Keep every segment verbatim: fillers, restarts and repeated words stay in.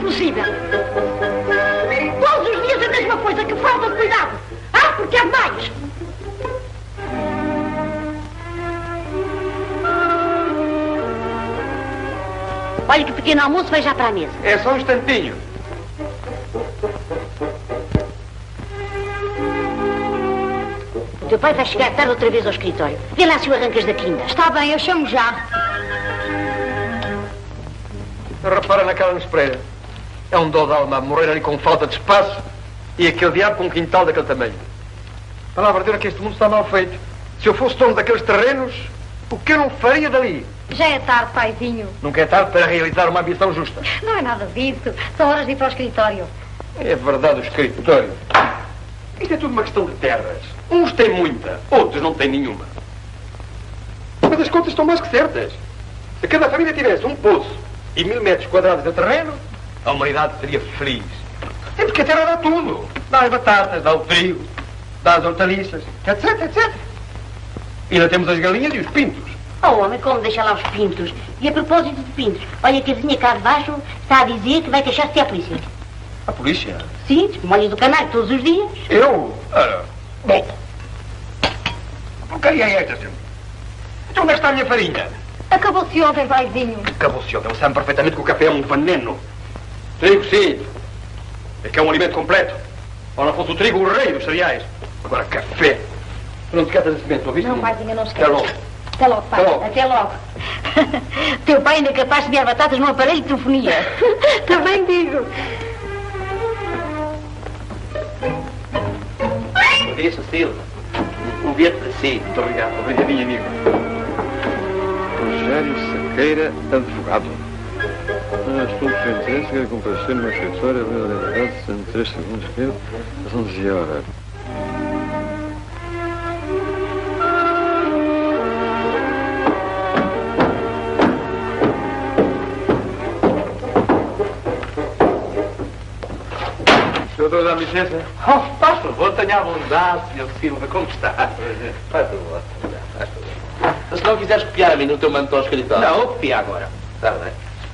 possível. Todos os dias a mesma coisa, que falta de cuidado. Ah, porque é demais. Olha que pequeno almoço vai já para a mesa. É só um instantinho. O teu pai vai chegar tarde outra vez ao escritório. Vê lá se o arrancas da quinta. Está bem, eu chamo já. Repara naquela nos Pereira. É um dó de alma a morrer ali com falta de espaço e aquele diabo com um quintal daquele tamanho. Palavra de Deus, que este mundo está mal feito. Se eu fosse dono daqueles terrenos, o que eu não faria dali? Já é tarde, paizinho. Nunca é tarde para realizar uma ambição justa. Não é nada disso. São horas de ir para o escritório. É verdade, o escritório. Isto é tudo uma questão de terras. Uns têm muita, outros não têm nenhuma. Mas as contas estão mais que certas. Se cada família tivesse um poço e mil metros quadrados de terreno, a humanidade seria feliz. É porque a terra dá tudo. Dá as batatas, dá o trigo, dá as hortaliças, etc, etcétera. E ainda temos as galinhas e os pintos. Oh, homem, como deixa lá os pintos? E a propósito de pintos, olha que a vizinha cá de baixo está a dizer que vai queixar-se à polícia. A polícia? Sim, molhas do canário todos os dias. Eu? Ora, bom. Porcaria é esta, senhor? Então onde é que está a minha farinha? Acabou-se ontem, paizinho. Acabou-se ontem. Ele sabe perfeitamente que o café é um veneno. Trigo, sim. É que é um alimento completo. Ou não fosse o trigo, o rei dos cereais. Agora, café. Tu não te esqueças de semente, ouviste? Não, paizinho, não esquece. Até logo. Até logo, pai. Até logo. Até logo. Teu pai ainda é capaz de enviar batatas num aparelho de telefonia. Também digo. Bom dia, Cecília. Um bilhete para si. Muito obrigado. Obrigadinho, amigo. Rogério Saqueira, advogado. Estou de frente, quero comparecer numa escritório, a verdade, em três segundos, creio, às onze horas. Doutor, dá licença? Oh, faz favor, tenha a bondade, senhor Silva, como está? Faz favor, faz favor. Se não quiseres copiar a mim no teu manto ao escritório. Não, vou copiar agora. Está bem.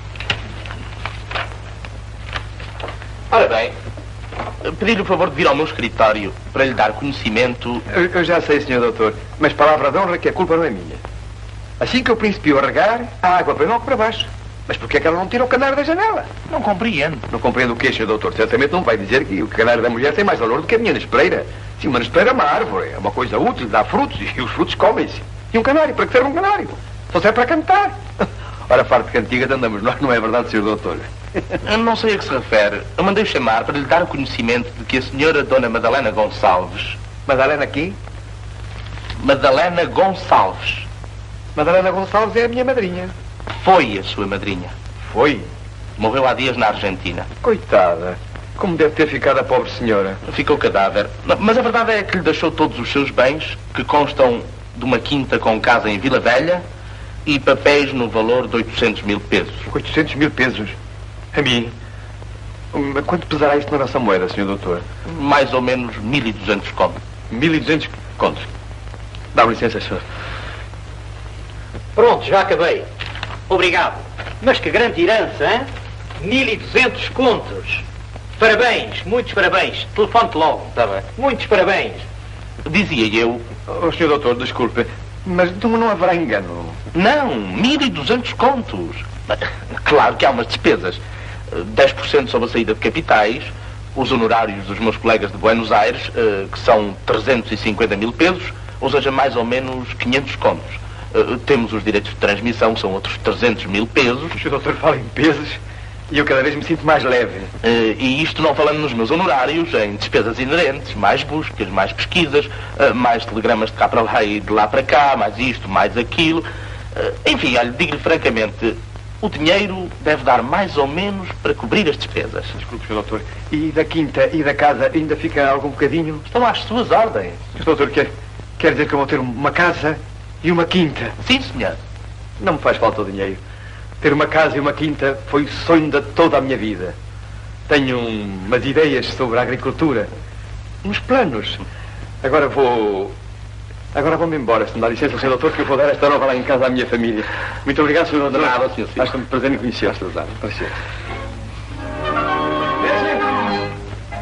Ora bem, pedi-lhe o favor de vir ao meu escritório para lhe dar conhecimento... Eu, eu já sei, senhor doutor, mas palavra de honra que a culpa não é minha. Assim que eu principio a regar, a água para logo para baixo. Mas porquê é que ela não tira o canário da janela? Não compreendo. Não compreendo o quê, senhor doutor? Certamente não vai dizer que o canário da mulher tem mais valor do que a minha nespreira. Sim, uma nespreira é uma árvore, é uma coisa útil, dá frutos e os frutos comem-se. E um canário, para que serve um canário? Só serve para cantar. Ora, farto de cantigas andamos nós, não é verdade, senhor doutor? Eu não sei a que se refere. Eu mandei chamar para lhe dar o conhecimento de que a senhora Dona Madalena Gonçalves... Madalena aqui? Madalena Gonçalves. Madalena Gonçalves é a minha madrinha. Foi a sua madrinha. Foi? Morreu há dias na Argentina. Coitada. Como deve ter ficado a pobre senhora? Ficou cadáver. Mas a verdade é que lhe deixou todos os seus bens, que constam de uma quinta com casa em Vila Velha e papéis no valor de oitocentos mil pesos. oitocentos mil pesos? A mim? Quanto pesará isto na nossa moeda, senhor doutor? Mais ou menos mil e duzentos contos. mil e duzentos contos. Dá-me licença, senhor. Pronto, já acabei. Obrigado. Mas que grande herança, hein? mil e duzentos contos. Parabéns, muitos parabéns. Telefone-te logo. Está bem. Muitos parabéns. Dizia eu... Oh, senhor doutor, desculpe, mas não, não haverá engano. Não, mil e duzentos contos. Claro que há umas despesas. dez por cento sobre a saída de capitais, os honorários dos meus colegas de Buenos Aires, que são trezentos e cinquenta mil pesos, ou seja, mais ou menos quinhentos contos. Uh, temos os direitos de transmissão, que são outros trezentos mil pesos. O senhor doutor fala em pesos e eu cada vez me sinto mais leve. Uh, e isto não falando nos meus honorários, em despesas inerentes, mais buscas, mais pesquisas, uh, mais telegramas de cá para lá e de lá para cá, mais isto, mais aquilo. Uh, enfim, olha, digo-lhe francamente, o dinheiro deve dar mais ou menos para cobrir as despesas. Desculpe, senhor doutor. E da quinta e da casa ainda fica algum bocadinho? Estão às suas ordens. Senhor doutor, quer, quer dizer que eu vou ter uma casa e uma quinta? Sim, senhor. Não me faz falta o dinheiro. Ter uma casa e uma quinta foi o sonho de toda a minha vida. Tenho umas ideias sobre a agricultura, uns planos. Agora vou... Agora vou-me embora, se me dá licença, senhor doutor, que eu vou dar esta nova lá em casa à minha família. Muito obrigado, senhor doutor. Nada, senhor. Acho que me prazer em conhecer. Com licença.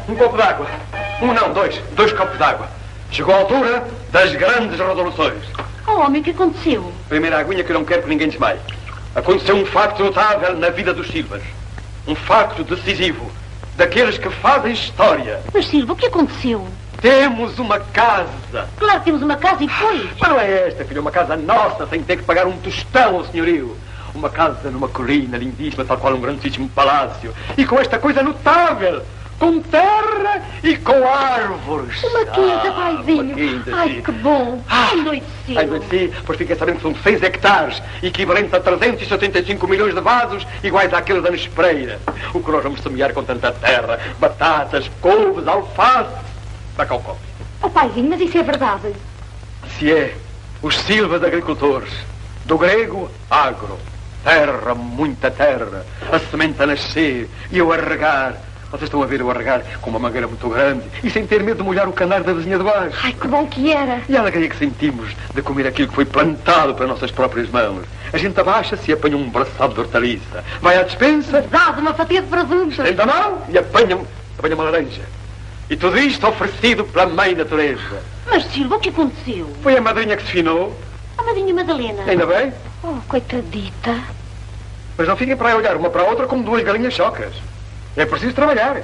um copo d'água. Um não, dois. Dois copos d'água. Chegou a altura das grandes resoluções. Oh, homem, o que aconteceu? Primeira aguinha que eu não quero que ninguém desmaie. Aconteceu um facto notável na vida dos Silvas. Um facto decisivo. Daqueles que fazem história. Mas, Silva, o que aconteceu? Temos uma casa. Claro que temos uma casa e depois. Mas não é esta, filha. Uma casa nossa, sem ter que pagar um tostão ao senhorio. Uma casa numa colina lindíssima, tal qual um grandíssimo palácio. E com esta coisa notável. Com terra e com árvores. Uma quinta, Ah, paizinho. uma quinta, Ai, sim. que bom. Ah, Anoiteceu. Ai, sim, pois fiquei sabendo que são seis hectares, equivalentes a trezentos e setenta e cinco milhões de vasos, iguais àqueles da Nespreira. O que nós vamos semear com tanta terra, batatas, couves, alface. Dá cá o copo. Oh, paizinho, mas isso é verdade. Se é, os Silvas agricultores, do grego, agro, terra, muita terra, a semente a nascer e eu a regar. Vocês estão a ver eu a regar com uma mangueira muito grande e sem ter medo de molhar o canário da vizinha de baixo. Ai, que bom que era. E a alegria que sentimos de comer aquilo que foi plantado pelas nossas próprias mãos. A gente abaixa-se e apanha um braçado de hortaliça. Vai à despensa, Dado uma fatia de presunto. estende a mão e apanha, apanha uma laranja. E tudo isto oferecido pela mãe natureza. Mas, Silva, o que aconteceu? Foi a madrinha que se finou, A madrinha Madalena. ainda bem, Oh, coitadita. mas não fiquem para aí olhar uma para a outra como duas galinhas chocas. É preciso trabalhar.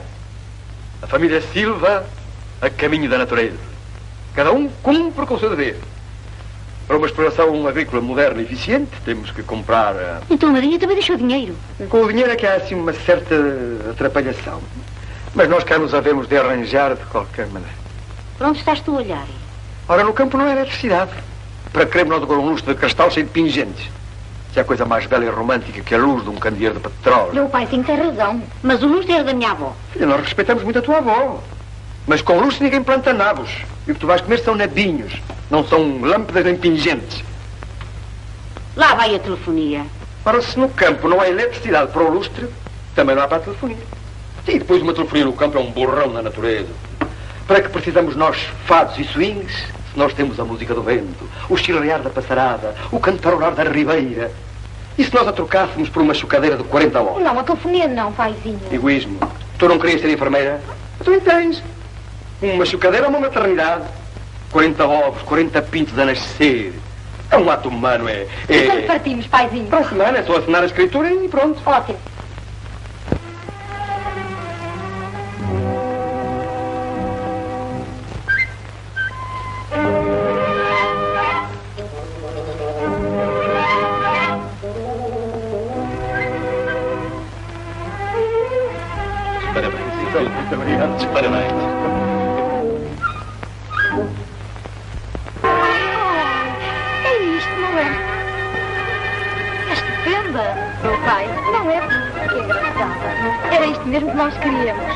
A família Silva a caminho da natureza. Cada um cumpre com o seu dever. Para uma exploração agrícola moderna e eficiente, temos que comprar... ah, Então a madrinha também deixou dinheiro. Com o dinheiro é que há assim uma certa atrapalhação. Mas nós cá nos havemos de arranjar de qualquer maneira. Para onde estás tu a olhar? Ora, no campo não é eletricidade. Para queremos nós agora um lustre de cristal cheio de pingentes. Se há coisa mais bela e romântica que a luz de um candeeiro de petróleo. O paizinho tem razão. Mas o lustre era da minha avó. Filha, nós respeitamos muito a tua avó. Mas com lustre ninguém planta nabos. E o que tu vais comer são nabinhos. Não são lâmpadas nem pingentes. Lá vai a telefonia. Ora, se no campo não há eletricidade para o lustre, também não há para a telefonia. Sim, depois uma telefonia no campo é um borrão na natureza. Para que precisamos nós fados e swings, se nós temos a música do vento, o chilrear da passarada, o cantarolar da ribeira. E se nós a trocássemos por uma chocadeira de quarenta ovos? Não, a telefonia não, paizinho. Egoísmo. Tu não querias ser enfermeira? Tu tens. Uma chocadeira ou uma maternidade? quarenta ovos, quarenta pintos a nascer. É um ato humano, é... E quando é... partimos, paizinho? Para a semana é só assinar a escritura e pronto. Ótimo. Parabéns. Muito obrigado. Parabéns. É isto, não é? É estupenda, meu pai. Não é? Que engraçada. Era isto mesmo que nós queríamos.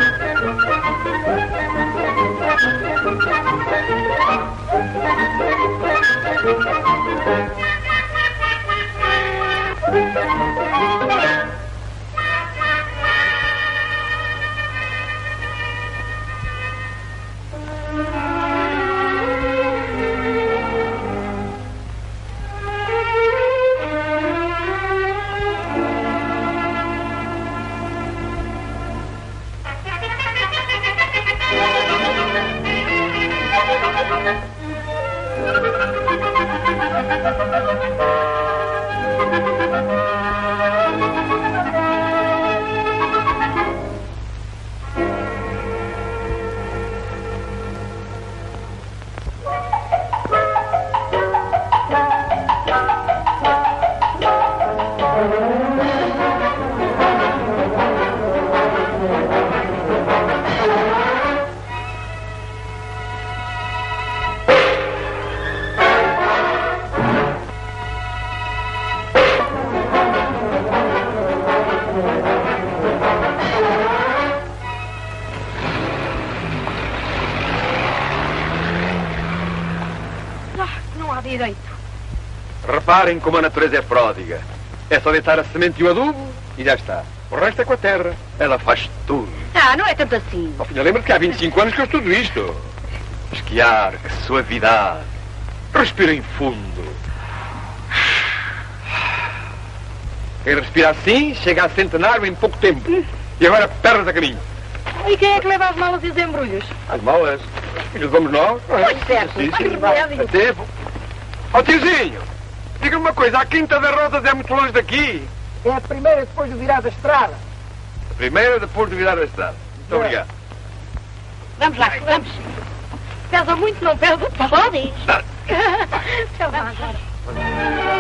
Direito. Reparem como a natureza é pródiga. É só deitar a semente e o adubo e já está. O resto é com a terra. Ela faz tudo. Ah, não é tanto assim. Oh, filha, lembra-te que há vinte e cinco anos que eu estudo isto. Esquiar, que suavidade. Respirem fundo. Quem respira assim chega a centenário em pouco tempo. E agora pernas a caminho. E quem é que leva as malas e os embrulhos? As malas? Filhos, vamos nós? Pois certo. Sim, sim. Ai, Até. Ó tiozinho, diga-me uma coisa, a Quinta das Rosas é muito longe daqui? É a primeira depois de virar da estrada. A primeira depois de virar a estrada. Muito obrigado. Vamos lá, vamos. Pesa muito, não pesa? Podes. Deixa lá agora.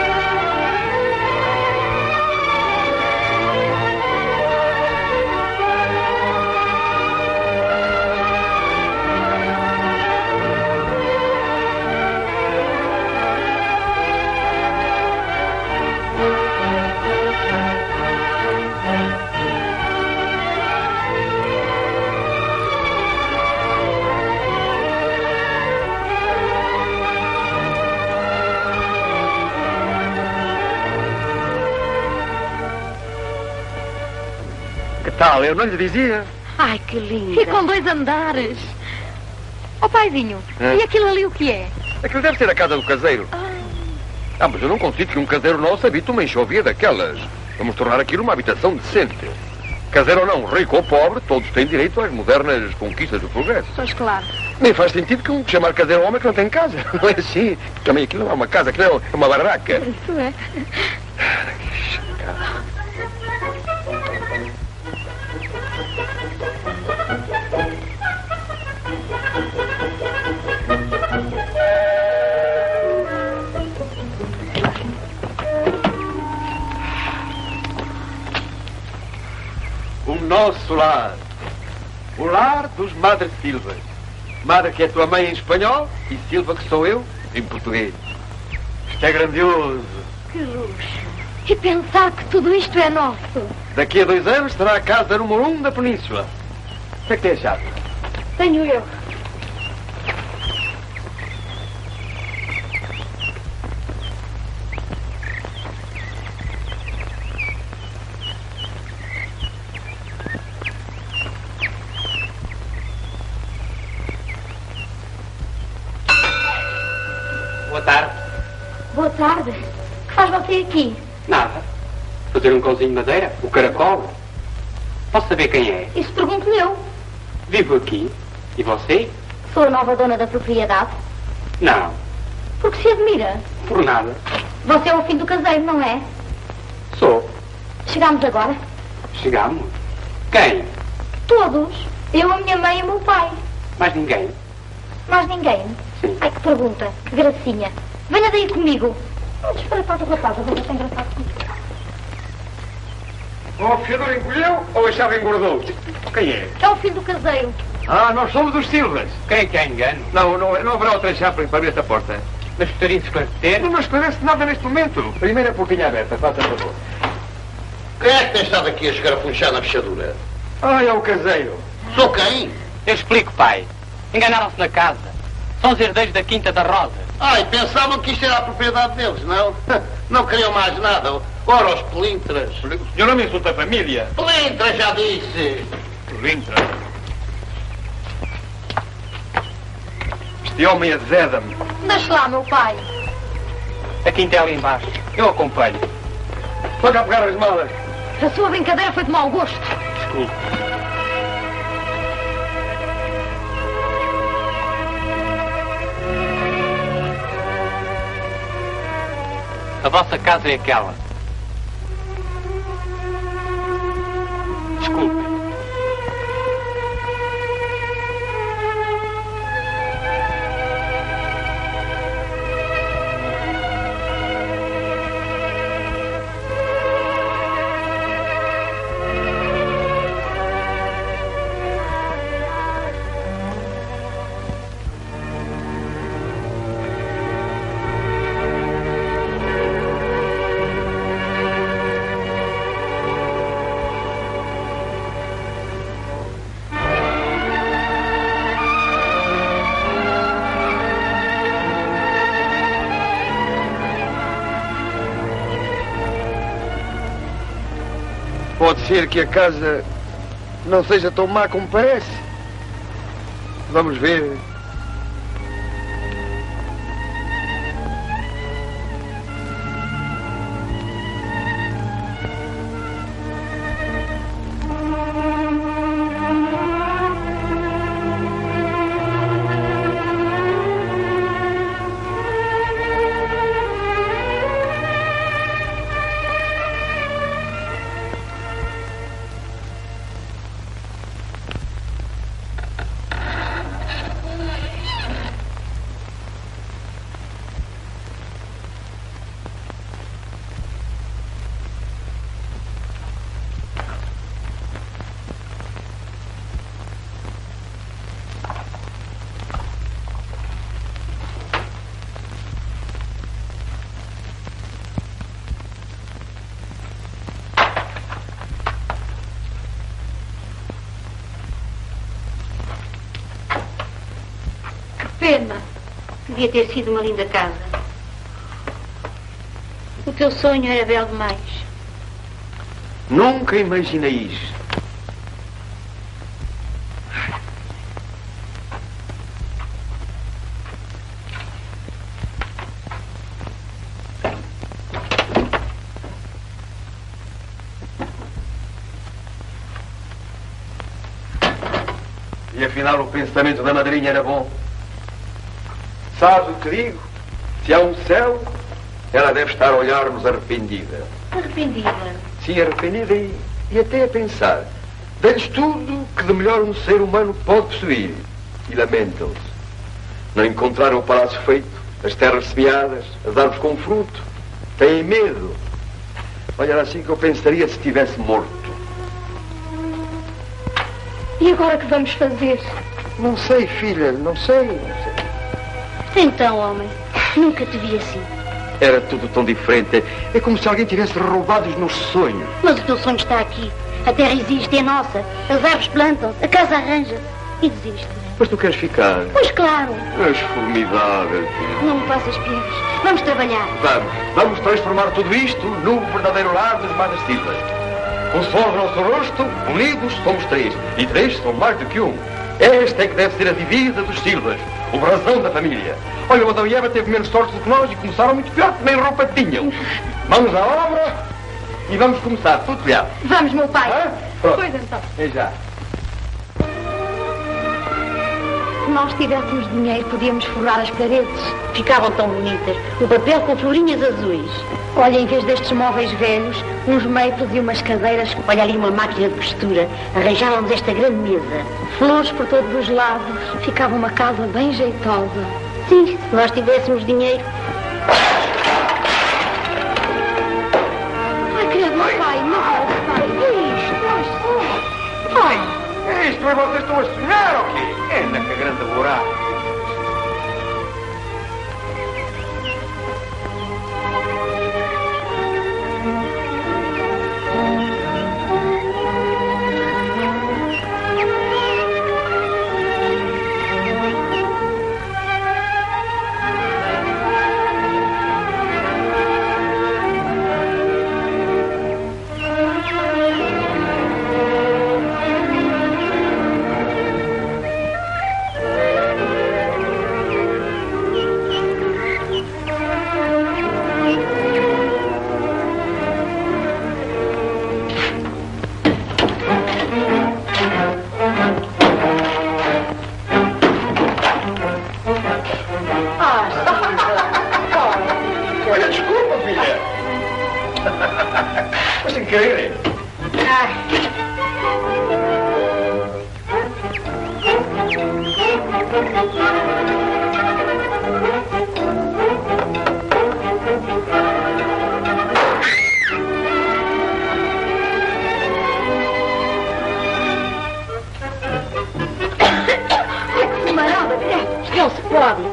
Que tal? Eu não lhe dizia. Ai, que linda. E com dois andares. Ó paizinho, É. e aquilo ali o que é? Aquilo deve ser a casa do caseiro. Ah, mas eu não consigo que um caseiro nosso habite uma enxovia daquelas. Vamos tornar aquilo uma habitação decente. Caseiro ou não, rico ou pobre, todos têm direito às modernas conquistas do progresso. Pois claro. Nem faz sentido que um chamar caseiro homem que não tem casa. Não é assim. Também aquilo não é uma casa, aquilo é uma barraca. Isso é. O nosso lar. O lar dos Madre Silvas. Madre que é tua mãe em espanhol e Silva que sou eu em português. Isto é grandioso. Que luxo. E pensar que tudo isto é nosso. Daqui a dois anos será a casa número um da península. O que é que tem achado? Tenho eu. Boa tarde. Boa tarde. Que faz você aqui? Nada. Fazer um cãozinho de madeira? O caracol? Posso saber quem é? Isso pergunto-lhe eu. Vivo aqui. E você? Sou a nova dona da propriedade. Não. Porque se admira. Por nada. Você é o fim do caseiro, não é? Sou. Chegámos agora? Chegamos. Quem? Todos. Eu, a minha mãe e o meu pai. Mais ninguém. Mais ninguém? Sim. Ai, que pergunta. Que gracinha. Venha daí comigo. Um disparatado rapaz, eu vou ser engraçado comigo. O fiador encolheu ou a chave engordou? Quem é? É o filho do caseiro. Ah, nós somos os Silvas. Quem é que há engano? Não, não, não haverá outra chave para abrir esta porta. Mas gostaria de esclarecer? Não me esclarece nada neste momento. Primeira portinha aberta, faça favor. Quem é que tem estado aqui a escarafunchar na fechadura? Ah, é o caseiro. Sou quem? Eu explico, pai. Enganaram-se na casa. São os herdeiros da Quinta da Rosa. Ai, pensavam que isto era a propriedade deles, não? Não queriam mais nada. Ora, os pelintras. O senhor não me insulta a família. Pelintras, já disse. Pelintra. Este homem azeda-me. Deixe lá, meu pai. A Quinta é ali embaixo. Eu acompanho. Vai cá pegar as malas. A sua brincadeira foi de mau gosto. Desculpe. A vossa casa é aquela. Desculpe. Pode ser que a casa não seja tão má como parece. Vamos ver. pena. Devia ter sido uma linda casa. O teu sonho era belo demais. Nunca imaginei isto. E afinal o pensamento da madrinha era bom. Sabes o que digo? Se há um céu, ela deve estar a olhar-nos arrependida. Arrependida? Sim, arrependida e, e até a pensar. Dê-lhes tudo que de melhor um ser humano pode possuir. E lamentam-se. Não encontraram o palácio feito, as terras semeadas, as árvores com fruto. Têm medo. Olha, era assim que eu pensaria se estivesse morto. E agora que vamos fazer? Não sei, filha, não sei, não sei. Então, homem, nunca te vi assim. Era tudo tão diferente. É como se alguém tivesse roubado os meus sonhos. Mas o teu sonho está aqui. A terra existe, é nossa. As árvores plantam-se, a casa arranja-se. E desiste. Mas tu queres ficar? Pois claro. És formidável. Não me faças penas. Vamos trabalhar. Vamos. Vamos transformar tudo isto num verdadeiro lar das Madas Silvas. Com sol no nosso rosto, unidos somos três. E três são mais do que um. Esta é que deve ser a divisa dos Silvas. O brasão da família. Olha, o Adão e Eva teve menos sorte do que nós e começaram muito pior, que nem roupa tinham. Vamos à obra e vamos começar tudo telhado. Vamos, meu pai. Ah? Pronto. Pois então. É já. Se nós tivéssemos dinheiro, podíamos forrar as paredes. Ficavam tão bonitas. O papel com florinhas azuis. Olha, em vez destes móveis velhos, uns meios e umas cadeiras. Olha ali uma máquina de costura. Arranjávamos esta grande mesa. Flores por todos os lados. Ficava uma casa bem jeitosa. Sim, se nós tivéssemos dinheiro. Ai, credo, meu pai, não pai. É isto, nós Ai, é isto, mas vocês estão a sonhar ou quê? É na que grande buraco. Olha, desculpa, filha. Mas sem querer. Não se pode.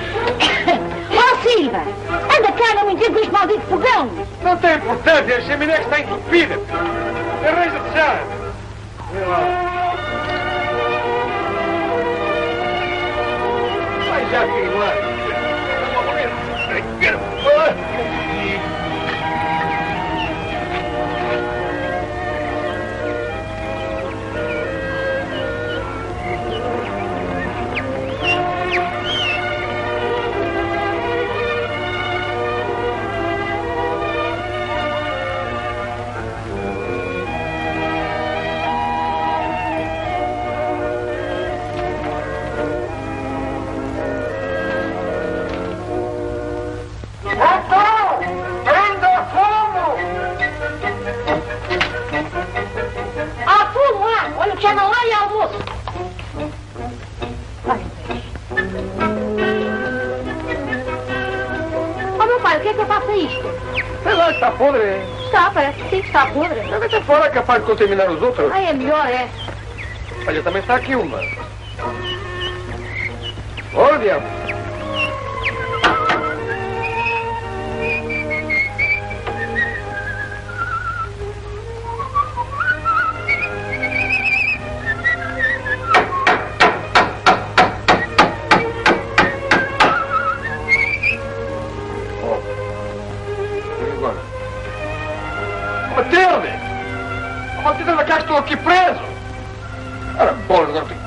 Ó Silva, anda cá, não me entendo dos malditos fogão. Não tem importância, a chaminé que está entupida. Arranja-te já. Vê lá. Vai já, filho, lá. Já não há almoço. Ó, meu pai, o que é que eu faço a isto? Sei lá, está podre. Está, parece que sim, está podre. Deve estar fora, é capaz de contaminar os outros. Ai, é melhor, é. Olha, também está aqui uma. Olha, diabo. bater-me! A maldita da cá estou aqui preso! Ora, bola, agora tenho...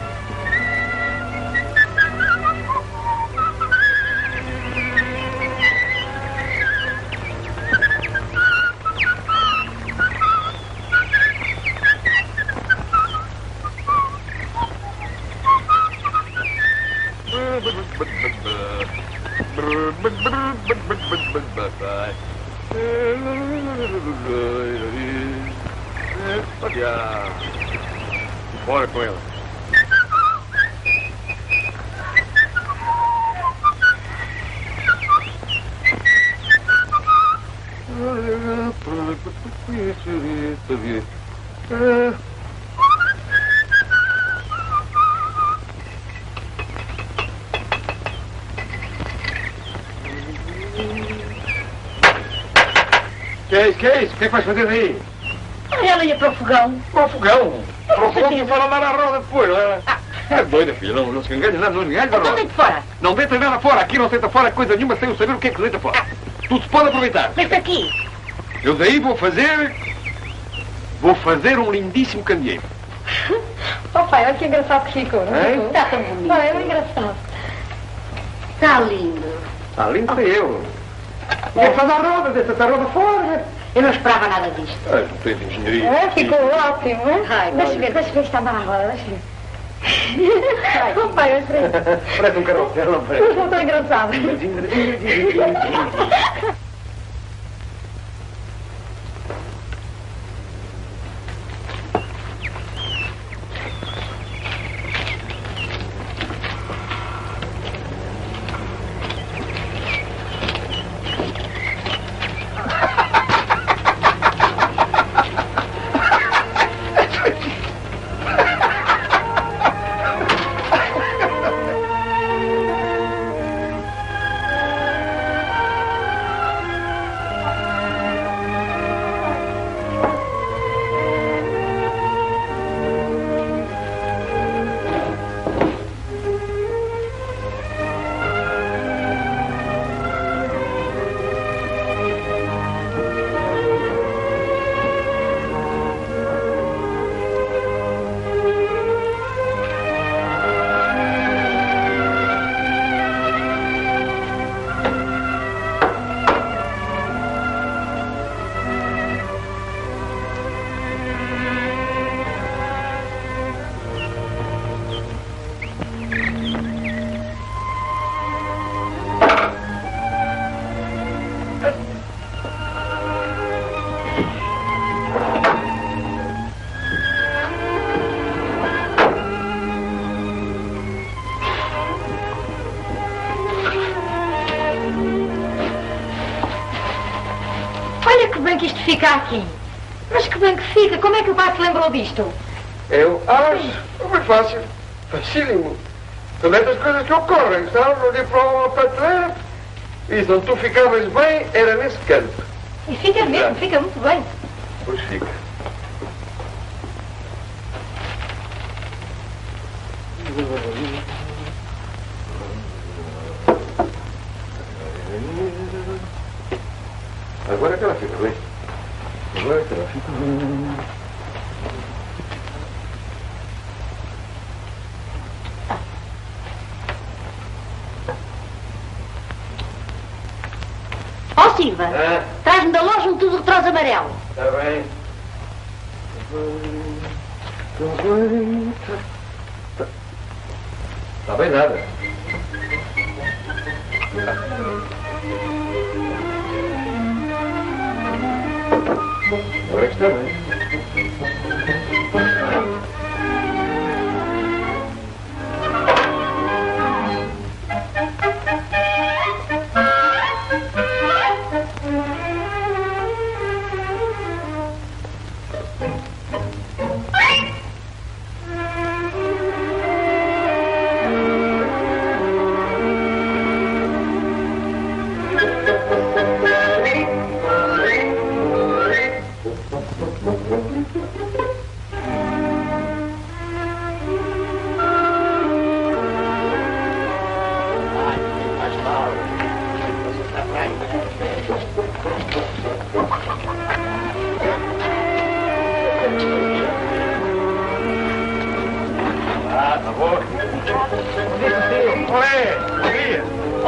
Olha, bora com ela. Que é isso, que é isso? O que é que vais fazer daí? Ela ia para o fogão. Para o fogão? Para o fogão que vai andar à roda depois, não é? Ah, é doida, filha, não, não se enganha, não, não enganha. Então deita fora. Não deita nada fora, aqui não se deita fora coisa nenhuma sem eu saber o que é que se deita fora. Ah. Tudo se pode aproveitar. Mas aqui. Eu daí vou fazer... Vou fazer um lindíssimo candeeiro. Oh pai, olha que engraçado que ficou, não é? Está tão bonito. Pai, é engraçado. Está lindo. Está lindo para eu. Vou fazer a roda, deixa-te a roda fora. Eu não esperava nada disto. Ah, tu tens engenharia. É, ficou ótimo, é? Ai, deixa ver, deixa ver se está na roda, deixa ver. Oh pai, olha para aí. Parece um carrossel, não parece? Não está engraçado. Olha que bem que isto fica aqui. Mas que bem que fica. Como é que o pai se lembrou disto? Eu acho muito fácil. Facílimo. São destas coisas que ocorrem, sabe? Olhei para uma prateleira e onde tu ficavas bem era nesse canto. E fica mesmo, fica muito bem. Pois fica. Agora que ela fica bem. Agora que ela fica bem. Ó oh, Silva, Ah. traz-me da loja um tudo de troço amarelo. Está bem. Está bem. Está bem nada. Agora que está bem.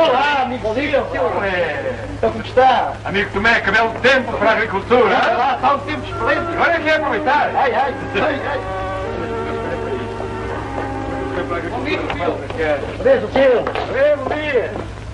Olá, amigo Silva. Então, como está? Amigo Tomé, que belo tempo para a agricultura. Olha lá, está um tempo excelente. Agora é que é aproveitar. Ai, ai, ai, ai. Bom dia, Beijo, Silva. Bom dia.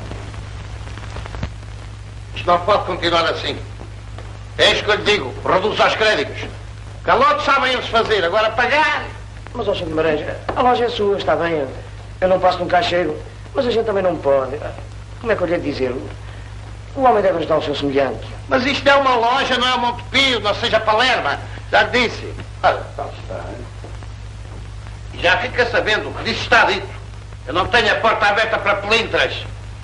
Isto não pode continuar assim. É isso que eu lhe digo. Reduz aos créditos. Calotes sabem eles fazer. Agora pagar. Mas, ó, senhor Guimarães, a loja é sua, está bem. Eu não passo num caixeiro, mas a gente também não pode. Como é que eu lhe ia dizer? O homem deve ajudar o seu semelhante. Mas isto é uma loja, não é um Montepio, não seja Palerma. Já lhe disse. Olha, tal está. E já fica sabendo o que disso está dito. Eu não tenho a porta aberta para pelintras.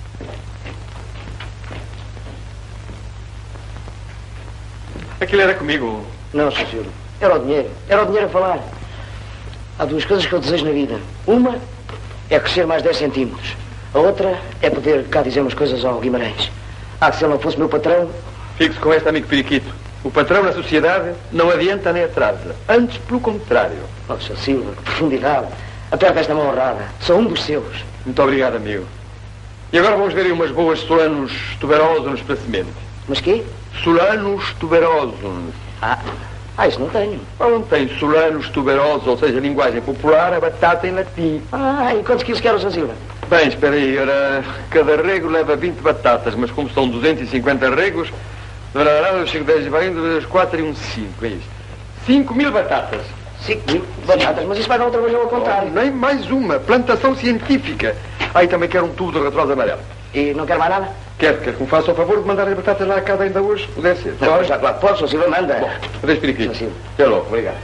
Aquilo era comigo. Não, senhor Silva. Era o dinheiro. Era o dinheiro a falar. Há duas coisas que eu desejo na vida. Uma é crescer mais dez centímetros. A outra é poder cá dizer umas coisas ao Guimarães. Ah, que se ele não fosse meu patrão... Fique-se com este amigo Periquito. O patrão na sociedade não adianta nem atrasa. Antes, pelo contrário. Oh, senhor Silva, que profundidade. Aperta esta mão honrada. Sou um dos seus. Muito obrigado, amigo. E agora vamos ver aí umas boas solanos tuberosos para semente. Mas quê? Solanos tuberosos. Ah, ah, isso não tenho. Ou não tem solanos tuberosos, ou seja, linguagem popular, a batata em latim. Ah, e quantos quilos quer o senhor Silva? Bem, espera aí, ora, cada rego leva vinte batatas, mas como são duzentos e cinquenta regos, os cinco, dez, dois, quatro e um cinco, é isto. cinco mil batatas. cinco mil batatas, mas isso vai dar outra vez ao contrário. Oh, nem mais uma, plantação científica. Aí também quero um tubo de ratrosa amarela. E não quer mais nada? Quero, quero que me faça o favor de mandar as batatas lá a casa ainda hoje, se puder ser. Não, pode? Já, claro, pode, senhor Silva, manda. Bom, adeus, Periquito. Senhor Silva. Até logo, obrigado.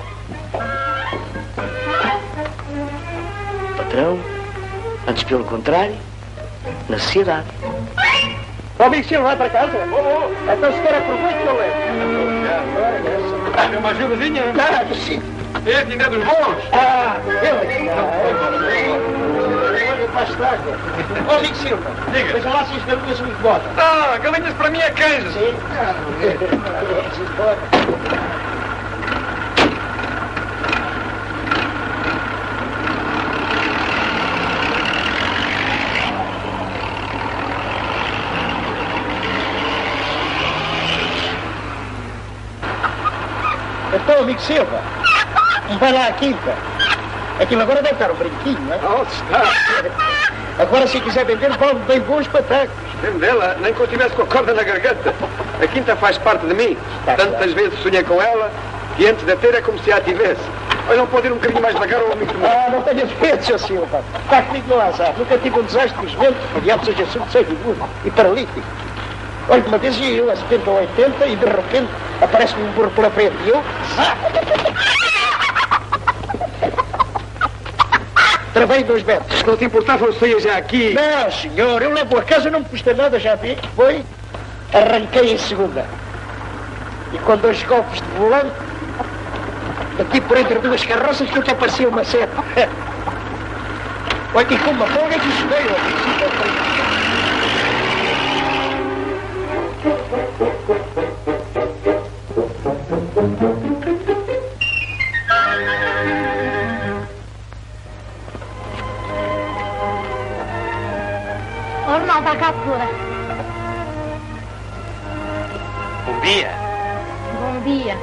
Patrão, antes pelo contrário, na sociedade. Ó, amigo Silva, vai para casa. Oh, oh. Então se quer aproveite que eu levo. É uma ajudazinha? Claro, sim. Esse ainda é dos bons. Ah, eu é que faz estrago. Ó, amigo Silva, Diga. veja lá se as galinhas me botam. Ah, galinhas para mim é queijo. Sim. Então, amigo Silva, vai lá à quinta. Aquilo agora deve estar um brinquinho, não é? Oh, está. Agora, se quiser vender, vão bem bons patacos. Dela, nem que eu estivesse com a corda na garganta. A quinta faz parte de mim. Está Tantas claro. vezes sonhei com ela que antes de a ter é como se a tivesse. Olha, não pode ir um bocadinho mais devagar ou amigo meu. Ah, não tenha medo, seu Silva. Está comigo no azar. Nunca tive um desastre dos ventos, aliás, seja surdo, seja burro e paralítico. Olha, uma vez ia eu a setenta ou oitenta e de repente aparece-me um burro pela frente e eu... Ah! Travei dois metros. Se não te importava, eu saía já aqui. Não, senhor, eu levo a casa, não me custa nada, já vi. Foi, arranquei em segunda. E com dois golpes de volante, aqui por entre duas carroças, que até parecia uma seta. Olha, e com uma folga que isso veio. Normal, vai cá fora. Bom dia. Bom dia.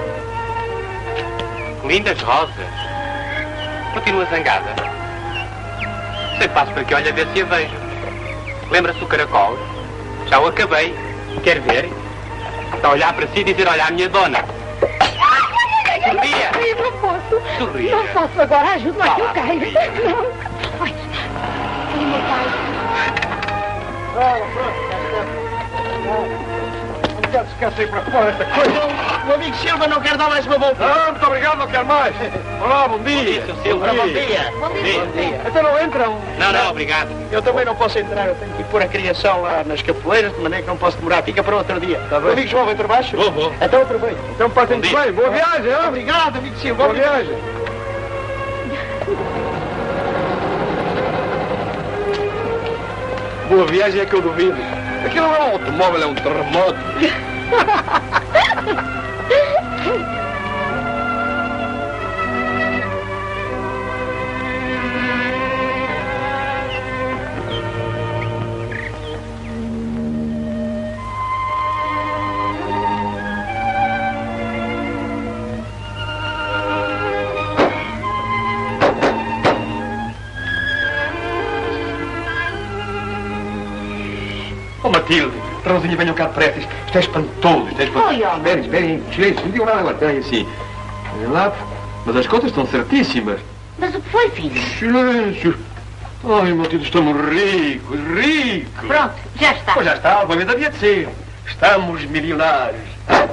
Lindas rosas. Continua zangada. Sei, passo por aqui, olha a ver se a vejo. Lembra-se do caracol? Já o acabei. Quer ver? Está a olhar para si e dizer, olha, a minha dona. Sorria. Eu não posso. Sorria. Não posso agora, ajuda-me a que eu Fala. caio. Não. Ai, ai, meu pai. Olha, pronto, já está. Não quero descansar para fora esta coisa. O amigo Silva não quer dar mais uma volta. Ah, muito obrigado, não quero mais. Olá, bom dia. Bom dia, seu Silva. Bom dia. Bom dia. Bom dia. Então não entram? Não, não, obrigado. Eu também não posso entrar, eu tenho que ir pôr a criação lá nas capoeiras, de maneira que não posso demorar, fica para outro dia. Tá bem. O amigo João vem para baixo? Vou, vou. Então aproveito. Então passem Bom dia. bem. Boa viagem, hein? Obrigado, amigo Silva. Boa viagem. Boa viagem é que eu duvido. Aquilo não é um automóvel, é um terremoto. Matilde, Rosinha, venham cá depressa. Isto é espantoso, isto é espantoso. Oi, homem. Esperem, esperem, silêncio, não digam nada agora. Esperem assim. Olhem lá, mas as contas estão certíssimas. Mas o que foi, filho? Silêncio. Ai, Matilde, estamos ricos, ricos. Pronto, já está. Pois já está, obviamente havia de ser. Estamos milionários.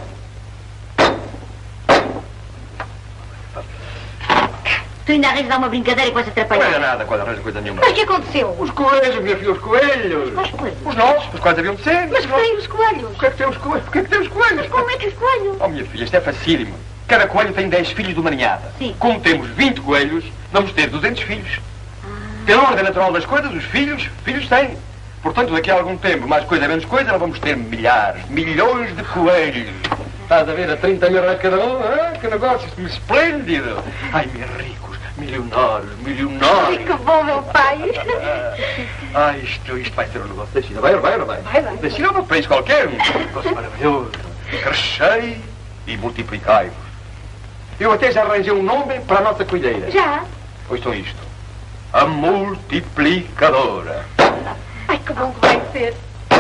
Tu ainda arranjas dar uma brincadeira com essa Não atrapalhada. era nada, quase arranja coisa nenhuma. Mas o que aconteceu? Os coelhos, minha filha, os coelhos. Quais coelhos? Os nossos, os quais haviam de ser. Mas que tem os coelhos? O que é que tem os coelhos? O que é que tem os coelhos? Como é que os coelhos? Oh, minha filha, isto é facílimo. Cada coelho tem dez filhos de uma ninhada. Sim. Como temos vinte coelhos, vamos ter duzentos filhos. Pela ordem natural das coisas, os filhos, filhos têm. Portanto, daqui a algum tempo, mais coisa, menos coisa, nós vamos ter milhares, milhões de coelhos. Estás a ver a trinta mil reais cada um? Ah, que negócio esplêndido. Ai, meus ricos, milionários, milionários. Ai, que bom, meu pai. Ah, isto, isto vai ser um negócio. Deixa ir, vai ou vai ou não vai? Vai, vai. Deixa ir a um país qualquer. Um negócio maravilhoso. Crescei e multiplicai-vos. Eu até já arranjei um nome para a nossa colheira. Já? Ouçam isto. A multiplicadora. Ai, que bom que vai ser.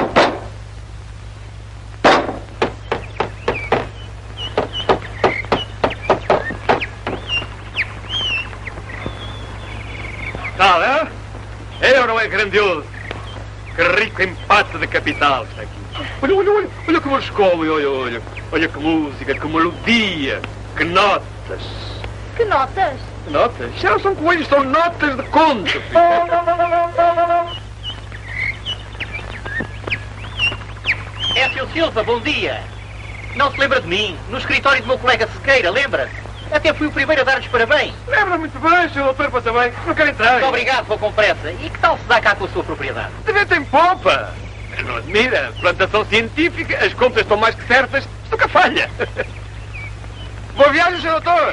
Tal, é? É ou não é grandioso? Que rico empate de capital está aqui. Olha, olha, olha, olha como escolhe, olha, olha. Olha que música, que melodia, que notas. Que notas? Notas? Já não são coelhos, são notas de conto. Écio Silva, bom dia. Não se lembra de mim? No escritório do meu colega Sequeira, lembra-se? Até fui o primeiro a dar-lhes parabéns. Lembra muito bem, senhor doutor, passa bem. Não quero entrar. Muito obrigado, vou com pressa. E que tal se dá cá com a sua propriedade? Deve ter popa. Não admira. Plantação científica, as contas estão mais que certas. Isto nunca falha. Boa viagem, senhor doutor.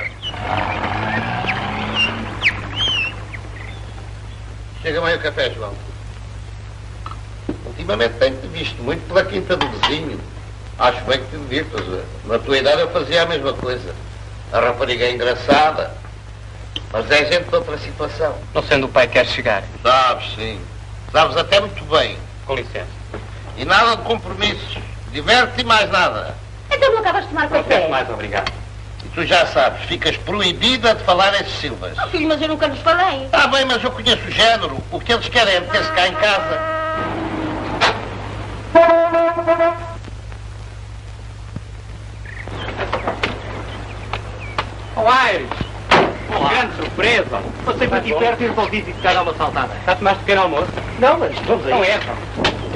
Chega-me aí o café, João. Ultimamente tenho-te visto muito pela quinta do vizinho. Acho bem que te divirtas. Na tua idade eu fazia a mesma coisa. A rapariga é engraçada, mas é gente de outra situação. Não sendo o pai quer chegar. Sabes, sim. Sabes até muito bem. Com licença. E nada de compromissos. Diverte-te e mais nada. Então não acabas de tomar Não quero café? mais, obrigado. E tu já sabes, ficas proibida de falar esses Silvas. Oh, filho, mas eu nunca lhes falei. Está bem, mas eu conheço o género. O que eles querem é meter-se cá em casa. Oh, Aires! Grande surpresa! Passei por aqui perto e resolvi ficar a dar uma saltada. Já tomaste pequeno almoço? Não, mas vamos aí. Não é, então.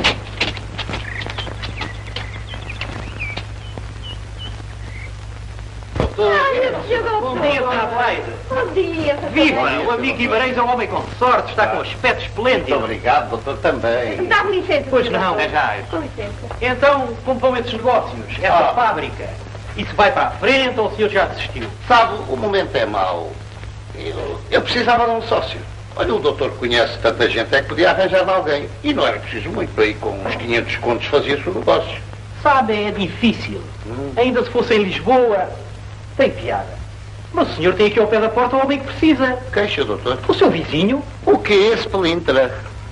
Chegou. Bom dia, Dona Adelaide. Bom dia. Viva! O amigo Guimarães é um homem com sorte, está com um aspecto esplêndido. Muito obrigado, doutor, também. Dá-me licença. Pois não, é já. Com licença. Então, como vão esses negócios? Essa Ah. fábrica? Isso vai para a frente ou o senhor já desistiu? Sabe, o momento é mau. Eu, eu precisava de um sócio. Olha, o doutor conhece tanta gente, é que podia arranjar de alguém. E não era preciso muito, aí com uns quinhentos contos fazia-se o negócio. Sabe, é difícil. Ainda se fosse em Lisboa, tem piada. Mas o senhor tem aqui ao pé da porta um homem que precisa. Queixa, doutor. O seu vizinho, O que é esse pelintra?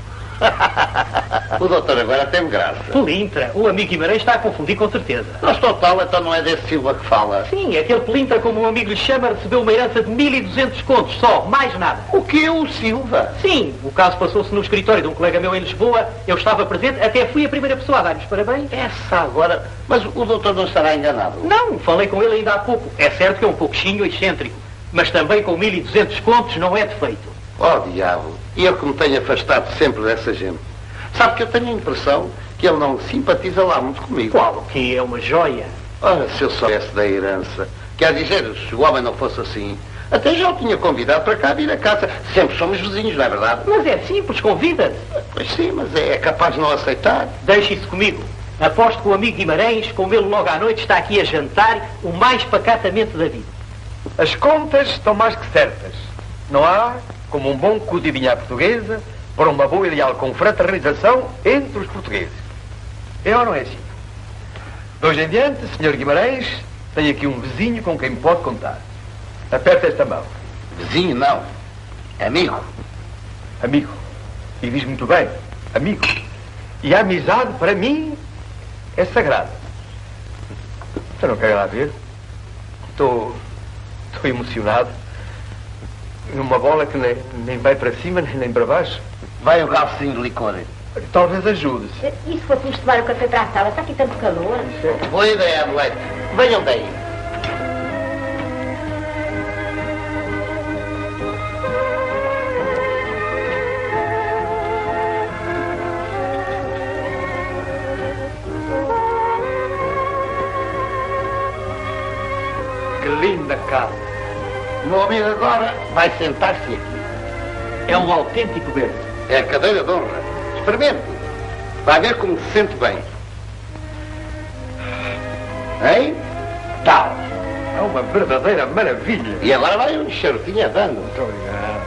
O doutor agora tem graça. Pelintra. O amigo Guimarães está a confundir com certeza. Mas total, então não é desse Silva que fala. Sim, aquele Pelintra, como um amigo lhe chama, recebeu uma herança de mil e duzentos contos só, mais nada. O que é o Silva? Sim, o caso passou-se no escritório de um colega meu em Lisboa, eu estava presente, até fui a primeira pessoa a dar-lhe os parabéns. Essa agora... Mas o doutor não estará enganado. Não, falei com ele ainda há pouco. É certo que é um pouquinho excêntrico, mas também com mil e duzentos contos não é defeito. Oh, diabo. E eu que me tenho afastado sempre dessa gente. Sabe que eu tenho a impressão que ele não simpatiza lá muito comigo. Qual? Que é uma joia. Ora, se eu soubesse da herança. Quer dizer, se o homem não fosse assim, até já o tinha convidado para cá vir a casa. Sempre somos vizinhos, não é verdade? Mas é simples, convida-se. Pois sim, mas é capaz de não aceitar. Deixe isso comigo. Aposto que o amigo Guimarães, com ele logo à noite, está aqui a jantar o mais pacatamente da vida. As contas estão mais que certas. Não há, como um bom cu de vinha à portuguesa, para uma boa e leal confraternização entre os portugueses. É ou não é assim? De hoje em diante, senhor Guimarães, tem aqui um vizinho com quem pode contar. Aperta esta mão. Vizinho, não. Amigo. Amigo. E diz muito bem, amigo. E a amizade, para mim, é sagrada. Você não quer lá ver? Estou... Estou emocionado. Numa bola que nem, nem vai para cima, nem, nem para baixo. Vai o galcinho de licor. Talvez ajude-se. E se fôssemos tomar o café para a sala? Está aqui tanto calor. Boa ideia, moleque. Venham daí. Que linda casa. O meu amigo agora vai sentar-se aqui. É um autêntico berço. É a cadeira de honra. Experimente. Vai ver como se sente bem. Hein? Tal. É uma verdadeira maravilha. E agora vai um charutinho a dano. Muito obrigado.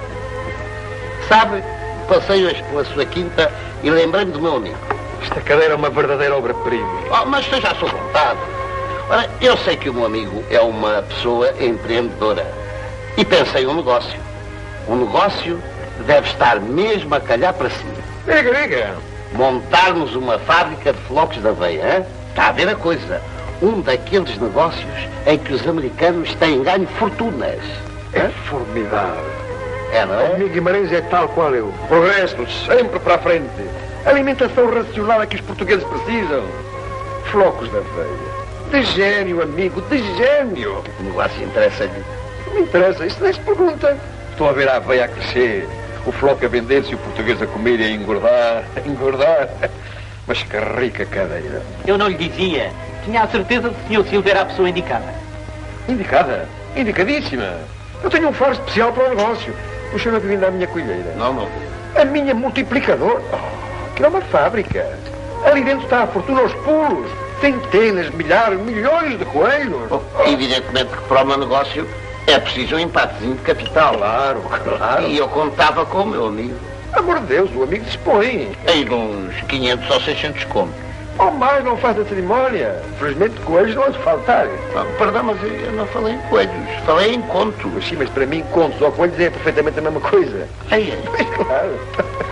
Sabe, passei hoje pela sua quinta e lembrei-me do meu amigo. Esta cadeira é uma verdadeira obra-prima. Oh, mas esteja à sua vontade. Ora, eu sei que o meu amigo é uma pessoa empreendedora. E pensei um negócio. Um negócio deve estar mesmo a calhar para si. Diga, diga. Montarmos uma fábrica de flocos de aveia, hein? Está a ver a coisa. Um daqueles negócios em que os americanos têm ganho fortunas. É Hã? formidável. É, não O é? amigo Guimarães é tal qual eu. Progresso, sempre para a frente. Alimentação racional a que os portugueses precisam. Flocos de aveia. De gênio, amigo, de gênio. O negócio interessa-lhe. Não me interessa, isso nem se pergunta. Estou a ver a aveia a crescer, o floco a vender-se e o português a comer e a engordar, a engordar. Mas que rica cadeira. Eu não lhe dizia. Tinha a certeza de que o senhor Silva era a pessoa indicada. Indicada? Indicadíssima. Eu tenho um faro especial para o negócio. O senhor não vive da minha colheira. Não, não. A minha multiplicador. Oh, que é uma fábrica. Ali dentro está a fortuna aos pulos. Centenas, milhares, milhões de coelhos. Bom, evidentemente que para o meu negócio é preciso um empatezinho de capital. Claro, claro. E eu contava com o meu amigo. Amor de Deus, o amigo dispõe. Aí de uns quinhentos ou seiscentos contos. Ou mais, não faz a cerimónia. Felizmente coelhos não há de faltar. Ah, perdão, mas eu não falei em coelhos. Falei em contos. Mas sim, mas para mim contos ou coelhos é perfeitamente a mesma coisa. Aí é. Mas claro.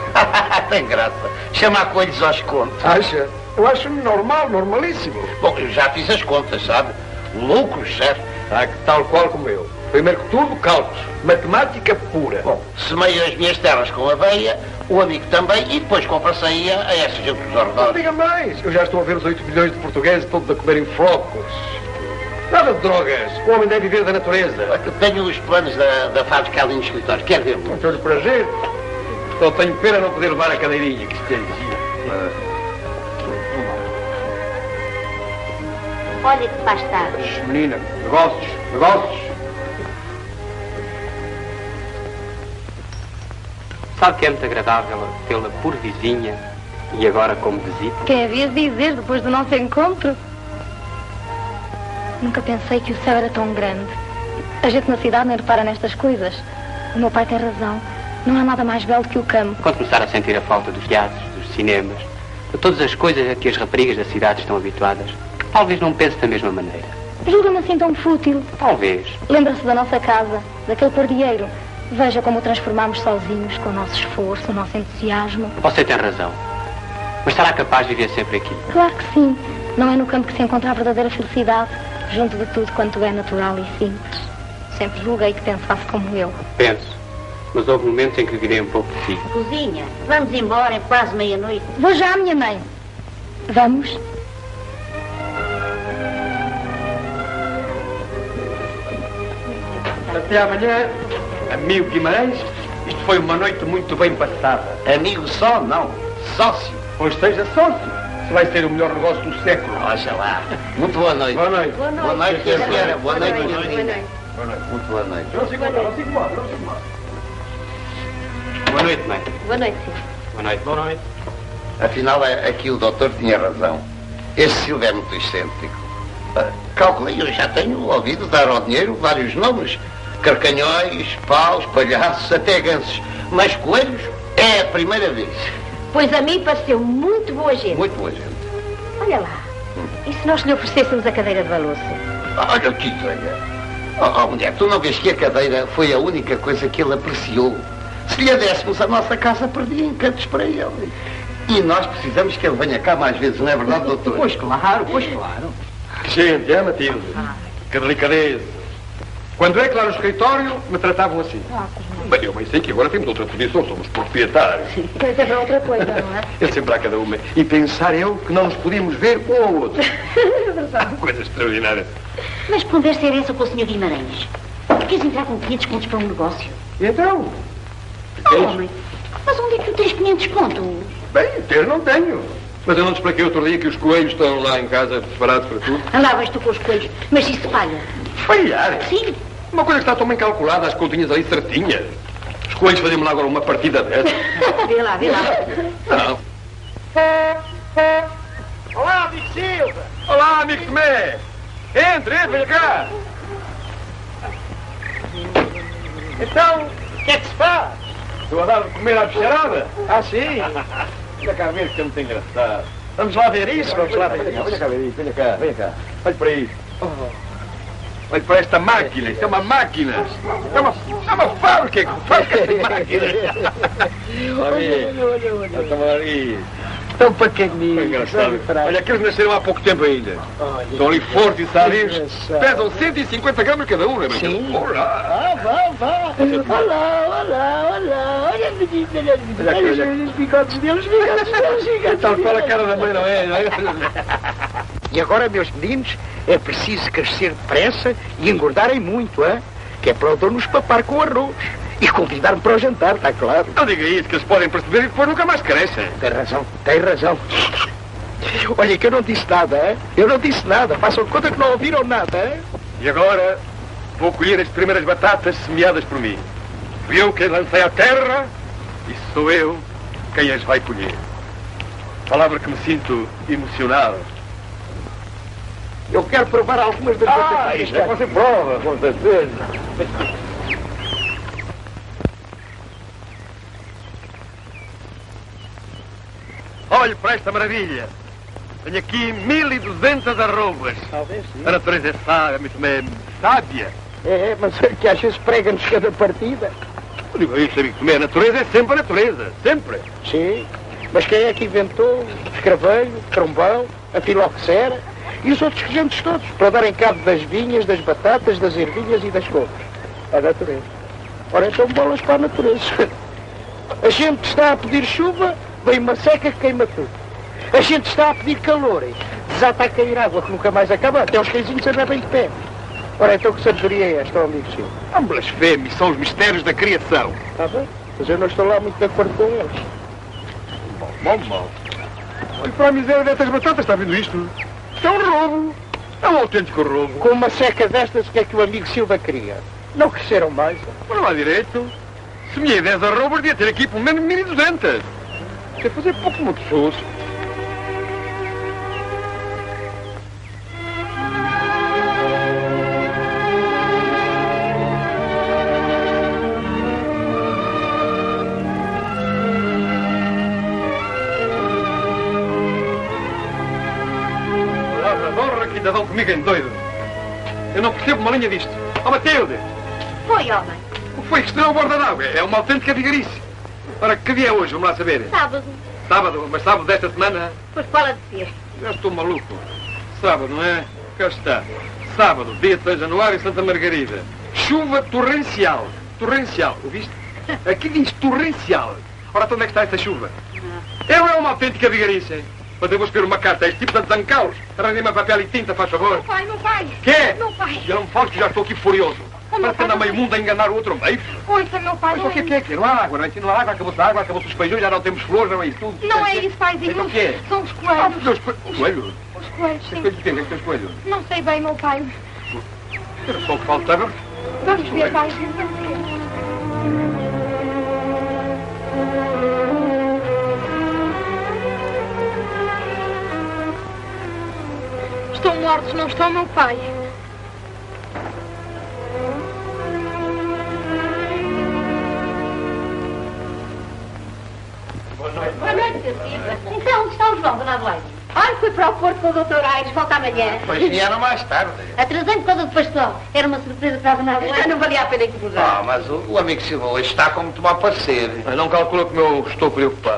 Tem graça. Chamar coelhos aos contos. Acha? Eu acho normal, normalíssimo. Bom, eu já fiz as contas, sabe? Lucros, certo? Ah, tal qual como eu. Primeiro que tudo, cálculos. Matemática pura. Bom, semeio as minhas terras com aveia, o amigo também, e depois compra-se a essa gente dos Não arredores. diga mais. Eu já estou a ver os oito milhões de portugueses todos a comerem flocos. Nada de drogas. O homem deve viver da natureza. Eu tenho os planos da, da fábrica ali no escritório. Quer ver? Com todo o prazer. Só tenho pena não poder levar a cadeirinha, que isto é giro. Olha que faz tarde. Menina, negócios, negócios. Sabe que é muito agradável tê-la por vizinha e agora como visita? Quem havia de dizer depois do nosso encontro? Nunca pensei que o céu era tão grande. A gente na cidade nem repara nestas coisas. O meu pai tem razão. Não há nada mais belo que o campo. Quando começar a sentir a falta dos teatros, dos cinemas, de todas as coisas a que as raparigas da cidade estão habituadas, talvez não pense da mesma maneira. Julga-me assim tão fútil. Talvez. Lembra-se da nossa casa, daquele pardieiro. Veja como o transformamos sozinhos, com o nosso esforço, o nosso entusiasmo. Você tem razão. Mas será capaz de viver sempre aqui? Claro que sim. Não é no campo que se encontra a verdadeira felicidade, junto de tudo quanto é natural e simples. Sempre julguei que pensasse como eu. Penso. Mas houve momentos em que virei um pouco de si. Cozinha, vamos embora, é quase meia-noite. Vou já, minha mãe. Vamos? Até amanhã, amigo Guimarães. Isto foi uma noite muito bem passada. Amigo só, não. Sócio. Pois seja sócio. Se vai ser o melhor negócio do século. Olha lá. Muito boa noite. Boa noite. Boa noite. Boa noite, minha senhora. Boa noite, minha Boa menina. noite. Boa noite. Muito boa noite. Não se incomoda, não se incomoda, não se incomoda. Boa noite, mãe. Boa noite, senhor. Boa noite. Boa noite. Afinal, é- aqui o doutor tinha razão. Este Silvio é muito excêntrico. Ah, calculei, eu já tenho ouvido dar ao dinheiro vários nomes. Carcanhões, paus, palhaços, até gansos. Mas coelhos é a primeira vez. Pois a mim pareceu muito boa gente. Muito boa gente. Olha lá. E se nós lhe oferecêssemos a cadeira de balanço? Olha que ideia. Oh, oh, mulher, tu não vês que a cadeira foi a única coisa que ele apreciou? Se lhe dessemos a nossa casa, perdia encantos para ele. E nós precisamos que ele venha cá mais vezes, não é verdade, doutor? Pois claro, pois claro. Que gente, é, Matilde? Que delicadeza. Quando é que lá no escritório me tratavam assim? Bem, eu bem sei que agora temos outra posição, somos proprietários. Pois é outra coisa, não é? Eu sempre há cada uma. E pensar eu que não nos podíamos ver um ao outro. Coisa extraordinária. Mas que conversa era essa com o senhor Guimarães? Queres entrar com quinhentos contos para um negócio? E então? Oh, homem, mas onde é que tu tens quinhentos contos? Bem, ter não tenho. Mas eu não te expliquei outro dia que os coelhos estão lá em casa preparados para tudo. Andavas tu com os coelhos, mas se isso falha. Falhar? Sim. Uma coisa que está tão bem calculada, as continhas ali certinhas. Os coelhos fazem-me lá agora uma partida dessa. Vê lá, vê lá. Não. Olá, amigo Silva. Olá, amigo Tomé. Entre, entre, venha cá. Então, o que é que se faz? Estou a dar de comer à bicharada. Ah, sim? Venha cá ver que é muito engraçado. Vamos lá ver isso, vamos lá ver Venha cá, venha isso. cá ver isso, venha cá, venha cá. Olhe para isso. Olhe para esta máquina, isto é uma máquina. É uma, é uma fábrica que faz de máquinas. Olha, olha, olha. Estão ali. Tão pequeninos. É engraçado. Olha, aqueles nasceram há pouco tempo ainda. Estão ali fortes e sábios. Pesam cento e cinquenta gramas cada um, não é? Sim. Olá. Ah, vá, vá. Olá, olá, olá. Olha, menino, olha, menino. Olha aqui, olha Olha os bigodes deles, os bigodes deles, os bigodes Tal qual a cara da mãe, não é? E agora, meus meninos, é preciso crescer depressa e engordarem muito, hein? Que é para o dono nos papar com arroz. E convidar-me para o jantar, está claro. Não diga isso, que eles podem perceber e depois nunca mais crescem. Tem razão, tem razão. Olha que eu não disse nada, hein? Eu não disse nada. Façam de conta que não ouviram nada, hein? E agora vou colher as primeiras batatas semeadas por mim. Fui eu quem lancei à terra e sou eu quem as vai colher. Palavra que me sinto emocionado. Eu quero provar algumas das Ah, batatas. isto é que você prova, com certeza. Olhe para esta maravilha. Tenho aqui mil e duzentas arrobas. Talvez sim. A natureza é sábia, muito bem, sábia. É, é, mas é que às vezes prega-nos cada partida. Eu digo isso, amigo Tomé, a natureza é sempre a natureza, sempre. Sim, mas quem é que inventou o escravelho, o trombão, a filoxera e os outros regentes todos para darem cabo das vinhas, das batatas, das ervilhas e das couves? A natureza. Ora, então bolas para a natureza. A gente está a pedir chuva, vem uma seca que queima tudo. A gente está a pedir calor, desata a cair água que nunca mais acaba, até os cãezinhos se bebem de pé. Ora, então que sabedoria é esta, amigo Silva? São blasfémios, são os mistérios da criação. Está bem? Mas eu não estou lá muito de acordo com eles. Bom, bom, bom. Olha para a miséria destas batatas, está vendo isto? Isto é um roubo. É um autêntico roubo. Com uma seca destas, o que é que o amigo Silva queria? Não cresceram mais? Mas não há direito. Se me dez arrobas, devia ter aqui pelo menos mil e duzentas. Quer fazer pouco muito soço. Palavra de honra que ainda dão comigo em doido. Eu não percebo uma linha disto. Ó, Matilde! Foi, homem. O que foi que estreou a borda d'água? É uma autêntica vigarice. Ora, que dia é hoje? Vamos lá saber. Sábado. Sábado, mas sábado desta semana? Pois fala de ser. Já estou maluco. Sábado, não é? Cá está. Sábado, dia três de januário, Santa Margarida. Chuva torrencial. Torrencial, ouviste? Aqui diz torrencial. Ora, então onde é que está esta chuva? Eu é uma autêntica vigarice. Mas eu vou escrever uma carta a este tipo de zancaus. Arranjei-me papel e tinta, faz favor. Não vai, não vai. Quê? Não vai. Eu não me falo que já estou aqui furioso. Parece que anda meio mundo a enganar o outro meio. Ouça, meu pai. Mas o que é que é? Que não há água, não é? Se não há água, acabou-se a água, acabou-se os feijões, já não temos flores, não é isso tudo. Não é isso, paizinho. Então o que é? São os Ah, coelhos. porque os coelhos. Os coelhos? Os coelhos, Os sim. coelhos de quem? Os teus coelhos? Não sei bem, meu pai. Era só o que faltava. Vamos ver, paizinho. Estão mortos, não estão, meu pai? Boa noite, seu Silva. Então, onde está o João, dona Adelaide? Ai, fui para o Porto com o doutor Aires, volta amanhã. Mas vieram mais tarde. Atrasei por causa do pastor. Era uma surpresa para a dona Adelaide. Não valia a pena incomodar. Ah, mas o, o amigo Silva hoje está como tomar parecer. Mas não calcula como eu estou preocupado.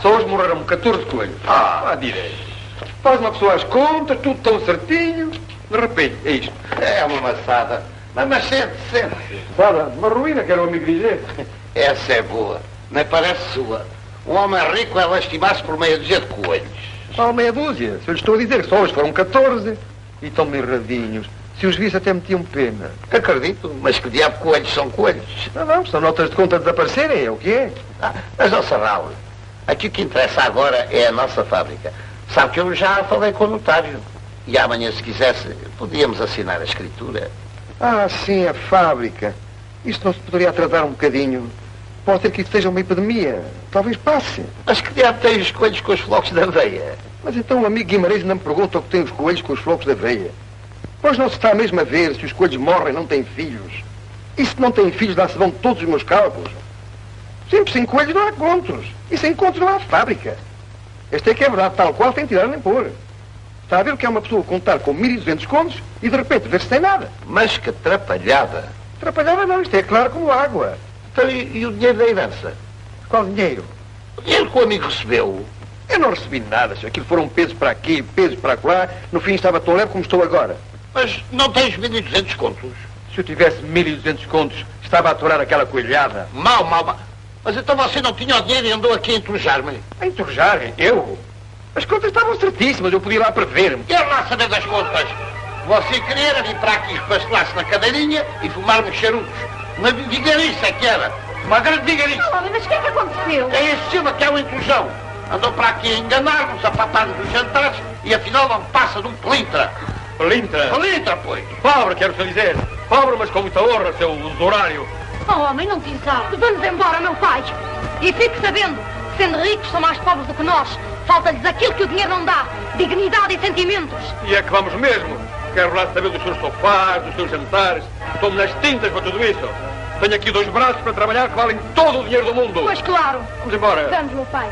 Só hoje morreram catorze coelhos. Ah, à direita. Faz uma pessoa as contas, tudo tão certinho. De repente, é isto. É uma maçada. Mas, mas sente, sente. Sabe, uma ruína, que era o amigo dizer. Essa é boa. Nem parece sua. Um homem rico é lastimar-se por meia dúzia de coelhos. Só meia dúzia. Se eu lhe estou a dizer que só hoje foram catorze. E estão meio radinhos. Se os visse até metiam pena. Acredito, mas que diabo coelhos são coelhos? Não, não, são notas de conta desaparecerem, é o que é. Ah, mas, ó Sarral, aqui o que interessa agora é a nossa fábrica. Sabe que eu já falei com o notário. E amanhã, se quisesse, podíamos assinar a escritura. Ah, sim, a fábrica. Isto não se poderia atrasar um bocadinho. Pode ser que isto seja uma epidemia. Talvez passe. Mas que diabo tem os coelhos com os flocos da aveia? Mas então o amigo Guimarães não me pergunta o que tem os coelhos com os flocos da aveia. Pois não se está mesmo a ver se os coelhos morrem e não têm filhos. E se não têm filhos, lá se vão todos os meus cálculos. Sempre sem coelhos não há contos. E sem contos não há fábrica. Esta é que é verdade, tal qual sem tirar nem pôr. Está a ver o que é uma pessoa contar com mil e duzentos contos e de repente ver-se sem nada. Mas que atrapalhada. Atrapalhada não, isto é claro como água. Então, e, e o dinheiro da herança? Qual dinheiro? O dinheiro que o amigo recebeu. Eu não recebi nada, senhor. Aquilo foram pesos para aqui, pesos para lá. No fim estava tão leve como estou agora. Mas não tens mil e duzentos contos? Se eu tivesse mil e duzentos contos, estava a atorar aquela coelhada. Mal, mal, mal. Mas então você não tinha o dinheiro e andou aqui a entrojar-me? A entrojar? Eu? As contas estavam certíssimas, eu podia ir lá prever-me. Quero lá saber das contas. Você queria vir para aqui espastelar-se na cadeirinha e fumar-me charutos. Uma vigarice é que era. Uma grande vigarice. Oh, homem, mas o que é que aconteceu? É esse Silva que é um intrusão. Andou para aqui a enganar-nos, a papar-nos os jantares e afinal não passa de um pelintra. Pelintra? Pelintra, pois. Pobre, quero dizer. Pobre, mas com muita honra, seu usurário. Oh, homem, não te exalte. Vamos embora, meu pai. E fique sabendo, sendo ricos são mais pobres do que nós. Falta-lhes aquilo que o dinheiro não dá. Dignidade e sentimentos. E é que vamos mesmo. Quero lá saber dos seus sofás, dos seus jantares. Estou-me nas tintas com tudo isso. Tenho aqui dois braços para trabalhar que valem todo o dinheiro do mundo. Pois claro. Vamos embora. Vamos, meu pai.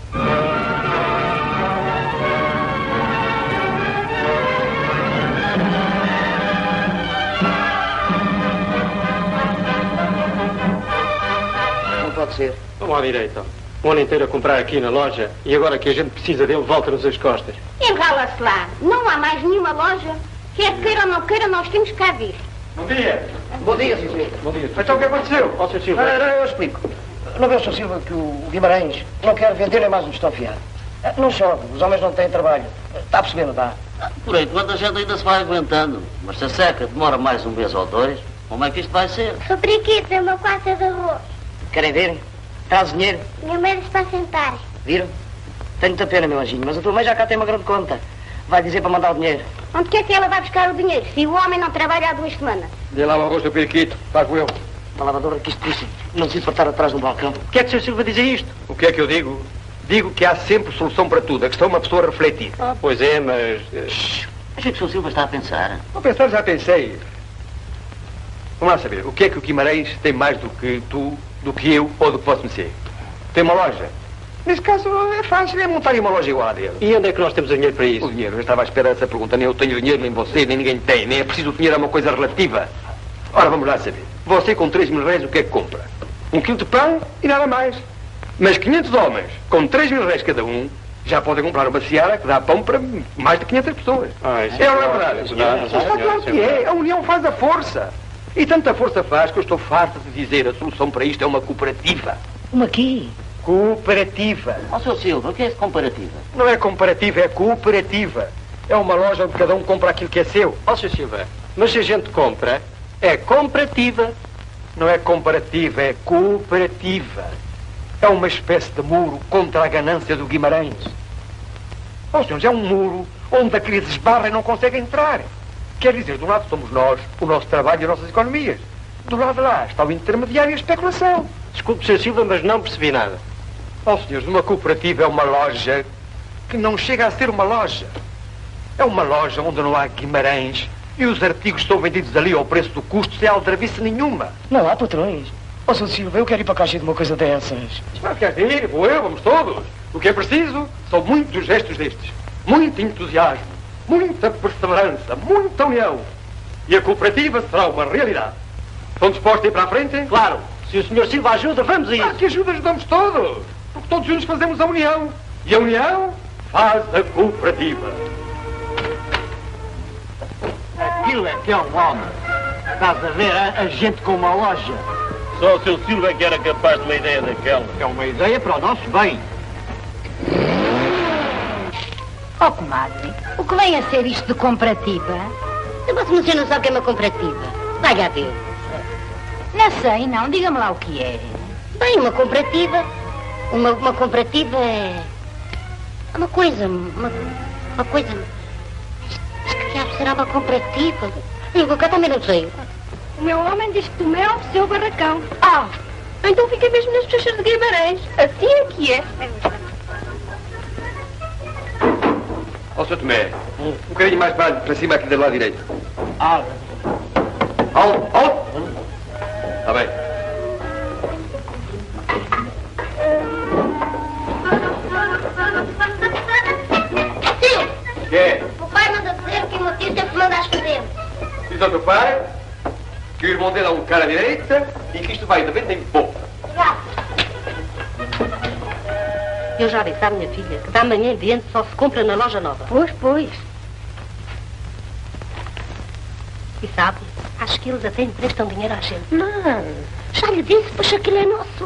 Não pode ser. Vamos à direita. Um ano inteiro a comprar aqui na loja e agora que a gente precisa dele, volta-nos as costas. Enrala-se lá. Não há mais nenhuma loja. Quer queira ou não queira, nós temos cá vir. Bom dia. Bom dia, senhor Silva. Bom dia. Então o que aconteceu? Ó, senhor Silva. Ah, não, eu explico. Não vê o senhor Silva que o Guimarães não quer vender nem mais um estofiado. Não chove, os homens não têm trabalho. Está a perceber, não está? Por enquanto a gente ainda se vai aguentando. Mas se a seca demora mais um mês ou dois, como é que isto vai ser? Fabriquito, é uma quarta de arroz. Querem ver? Traz dinheiro. Minha mãe disse para sentar. Viram? Tenho muita pena, meu anjinho, mas a tua mãe já cá tem uma grande conta. Vai dizer para mandar o dinheiro. Onde quer que ela vai buscar o dinheiro, se o homem não trabalha há duas semanas? Dê lá o arroz do periquito. Pago eu. Uma lavadora que isto disse, não se portar atrás do balcão. Por que é que o senhor Silva dizer isto? O que é que eu digo? Digo que há sempre solução para tudo. A questão é uma pessoa refletir. Ah, pois é, mas... Acho que o senhor Silva está a pensar. Vou pensar, já pensei. Vamos lá saber. O que é que o Guimarães tem mais do que tu, do que eu ou do que posso ser? Tem uma loja? Nesse caso é fácil, é montar uma loja igual a dele. E onde é que nós temos o dinheiro para isso? O dinheiro, eu estava à espera dessa pergunta. Nem eu tenho dinheiro, nem você, nem ninguém tem. Nem é preciso o dinheiro, é uma coisa relativa. Ora, vamos lá saber. Você com três mil réis o que é que compra? Um quilo de pão e nada mais. Mas quinhentos homens, com três mil réis cada um, já podem comprar uma seara que dá pão para mais de quinhentas pessoas. Ah, isso é ou não é verdade? Isso dá, isso dá, Está claro que é. A união faz a força. E tanta força faz que eu estou farto de dizer a solução para isto é uma cooperativa. Uma aqui? Cooperativa. Ó, senhor Silva, o que é esse comparativa? Não é comparativa, é cooperativa. É uma loja onde cada um compra aquilo que é seu. Ó, senhor Silva, mas se a gente compra, é comparativa. Não é comparativa, é cooperativa. É uma espécie de muro contra a ganância do Guimarães. Ó, senhores, é um muro onde a crise esbarra e não consegue entrar. Quer dizer, de um lado somos nós, o nosso trabalho e as nossas economias. Do lado de lá está o intermediário e a especulação. Desculpe, senhor Silva, mas não percebi nada. Ó, senhores, uma cooperativa é uma loja que não chega a ser uma loja. É uma loja onde não há Guimarães e os artigos são vendidos ali ao preço do custo sem aldrabice nenhuma. Não há patrões. Ó, senhor Silva, eu quero ir para a caixa de uma coisa dessas. Mas quer ir? Vou eu, vamos todos. O que é preciso são muitos gestos destes. Muito entusiasmo, muita perseverança, muita união. E a cooperativa será uma realidade. Estão dispostos a ir para a frente? Claro. Se o senhor Silva ajuda, vamos a isso. Ah, que ajuda, ajudamos todos. Porque todos juntos fazemos a união. E a união faz a cooperativa. Aquilo é que é um homem. Estás a ver a, a gente com uma loja. Só o seu Silva é que era capaz de uma ideia daquela. É uma ideia para o nosso bem. Oh, comadre, o que vem a ser isto de comparativa? Mas você não sabe o que é uma comparativa. Vai a ver. Não sei, não. Diga-me lá o que é. Bem, uma comparativa... Uma, uma comparativa é... É uma coisa... Uma, uma coisa... Mas que diabo será uma comparativa? Eu cá também não sei. O meu homem diz que Tomé ofereceu o barracão. Ah, então fica mesmo nas Bochechas de Guimarães. Assim é que é. Ó, seu Tomé, um bocadinho mais para, para cima aqui do lado direito. Ah, Alto, alto. Está bem. Tio! O quê? O pai manda dizer que o meu tio sempre manda às fazer. Diz ao teu pai que o irmão dele é um cara à direita e que isto vai de vento em pouco. Eu já disse à minha filha que da manhã em diante só se compra na loja nova. Pois, pois. E sabe, acho que eles até emprestam dinheiro à gente. Não, já lhe disse, pois aquilo é nosso.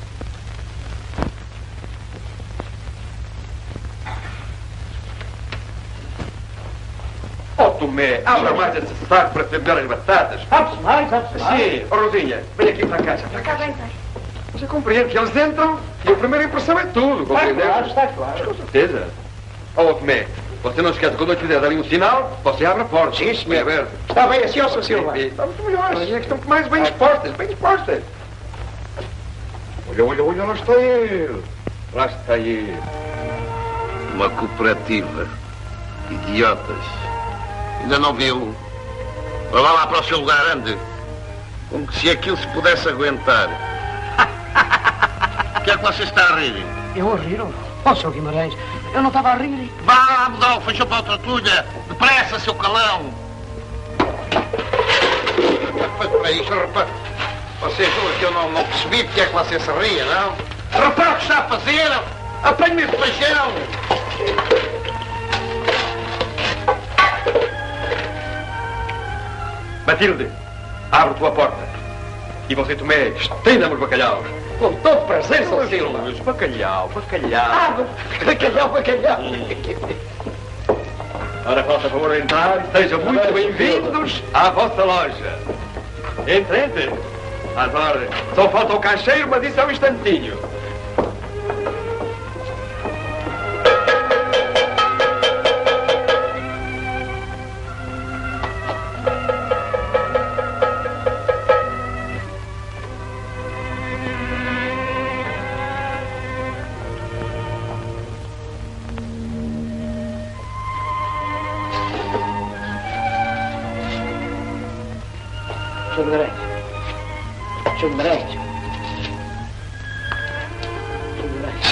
Ó, Tomé, abra mais esse saco para ter melhor as batatas. abre-se mais, abre-se mais. Sim, ó, Rosinha, vem aqui para cá, para cá. Você compreende que eles entram e a primeira impressão é tudo, Está compreendeu? claro, está claro. Com certeza. Ó, Tomé, você não esquece que quando eu te der ali um sinal, você abre a porta. Sim, senhor. É aberto. Está bem assim, ó, seu Silva. Está muito melhor. As que estão mais bem dispostas, bem dispostas. Olha, olha, olha, lá está ele. Lá está ele. Uma cooperativa. Idiotas. Ainda não viu? Vai lá, lá para o seu lugar, ande. Como que se aquilo se pudesse aguentar. O que é que você está a rir? Eu a rir? Ó, seu Guimarães, eu não estava a rir. Vá lá, Budão, fechou para outra tulha. Depressa, seu calão. Foi para isso, rapaz. Você jura que eu não, não percebi porque é que você se ria, não? Repara o que está a fazer. Apanhe-me de paixão. Matilde, abre a tua porta. E você, Tomé, estenda-me os bacalhaus. Com todo prazer, seu Silva. Bacalhau, bacalhau. Ah, bacalhau, bacalhau. Ora, faça favor de entrar. Sejam muito bem-vindos à vossa loja. Entre, entre. Às ordens. Só falta o caixeiro, mas isso é um instantinho. Senhor Guimarães. Senhor Guimarães. Senhor Guimarães.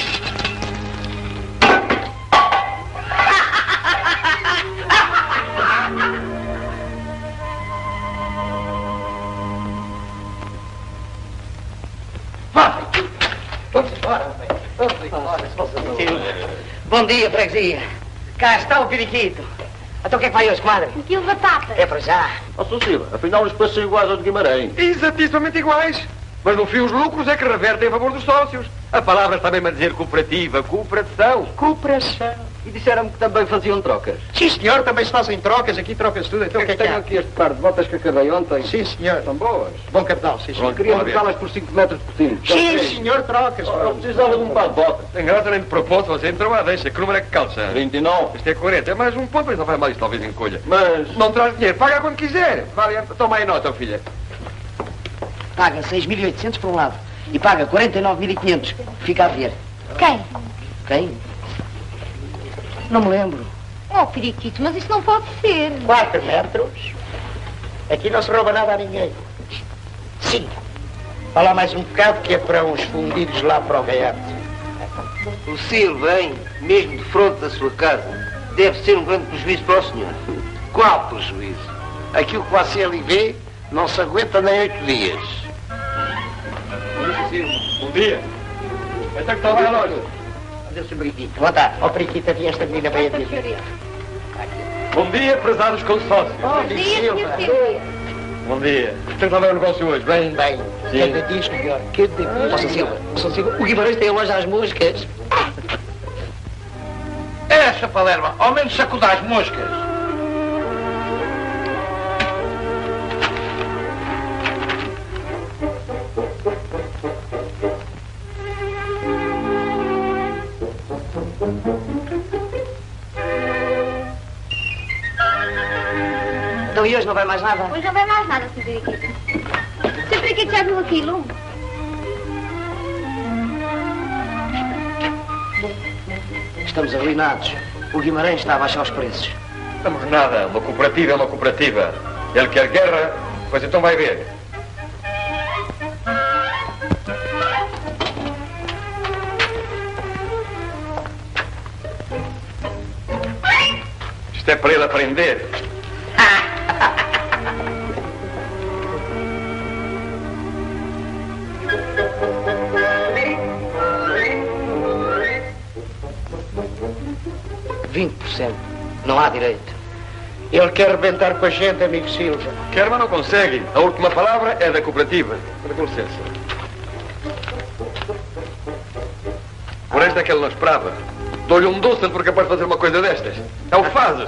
Vamos embora, homem. Vamos embora. Bom dia, freguesia. Cá está o periquito. Então o que é que vai hoje, comadre? Um quilo de batata. É para já. Ó, seu Silva, afinal os preços são iguais aos de Guimarães. Exatíssimamente iguais. Mas no fim os lucros é que revertem em favor dos sócios. A palavra está mesmo a dizer cooperativa, cooperação. Cooperação. E disseram-me que também faziam trocas. Sim, senhor, também se fazem trocas, aqui trocas tudo. Então o que é que Tenho há? aqui este par de botas que acabei ontem. Sim, senhor. Estão boas. Bom capital, sim, senhor. Queria Pode ver. trocá-las por cinco metros de potinho. Sim, senhor, trocas. Eu precisava de um par de botas. Tem graça nem de propósito, você entrou à deixa. Que número é que calça? trinta e nove. Isto é quarenta, é mais um ponto, mas não faz mal isso, talvez encolha. Mas... Não traz dinheiro, paga quando quiser. Vale, toma aí nota, filha. Paga seis mil e oitocentos por um lado e paga quarenta e nove mil e quinhentos. Fica a ver. Quem? Quem? Não me lembro. Oh, periquito, mas isso não pode ser. Quatro metros. Aqui não se rouba nada a ninguém. Cinco. Vai lá mais um bocado que é para uns fundidos lá para o gaiato. O Silva, hein? Mesmo de fronte da sua casa, deve ser um grande prejuízo para o senhor. Qual prejuízo? Aquilo que você ali vê não se aguenta nem oito dias. Bom dia. Então que está lá a loja. Adeus, senhor Periquito. Boa tarde. Ó, Periquito, havia esta menina bem aqui. Bom dia, prezados consórcios. Bom dia, senhor Silva. Bom dia. Então está bem o negócio hoje, bem? Bem, Sim. cada dia melhor. Cada dia. Ó, São Silva, ó, São Silva, o Guimarães tem a loja às moscas. Essa, Palerma, ao menos sacuda as moscas. Então e hoje não vai mais nada? Hoje não vai mais nada, senhor Periquito. senhor Periquito já viu aquilo? Estamos arruinados. O Guimarães está a baixar os preços. Estamos nada. Uma cooperativa é uma cooperativa. Ele quer guerra, pois então vai ver. Isto é para ele aprender. vinte por cento. Não há direito. Ele quer arrebentar com a gente, amigo Silva. Quer, mas não consegue. A última palavra é da cooperativa. Com licença. Por esta é que ele não esperava. Dou-lhe um doce porque é capaz de fazer uma coisa destas. É o que fazes.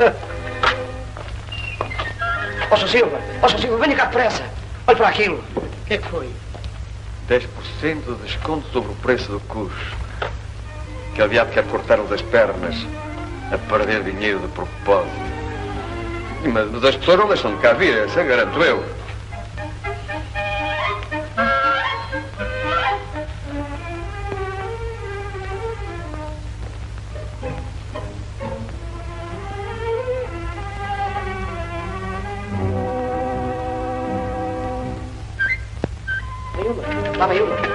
Ó, São Silva, ó, São Silva, venha cá depressa. Olhe para aquilo. O que é que foi? dez por cento de desconto sobre o preço do cus. Que aliado quer cortar-lhes as pernas a perder dinheiro de propósito. Mas, mas as pessoas não deixam de cá vir, isso garanto eu. Lá vai uma.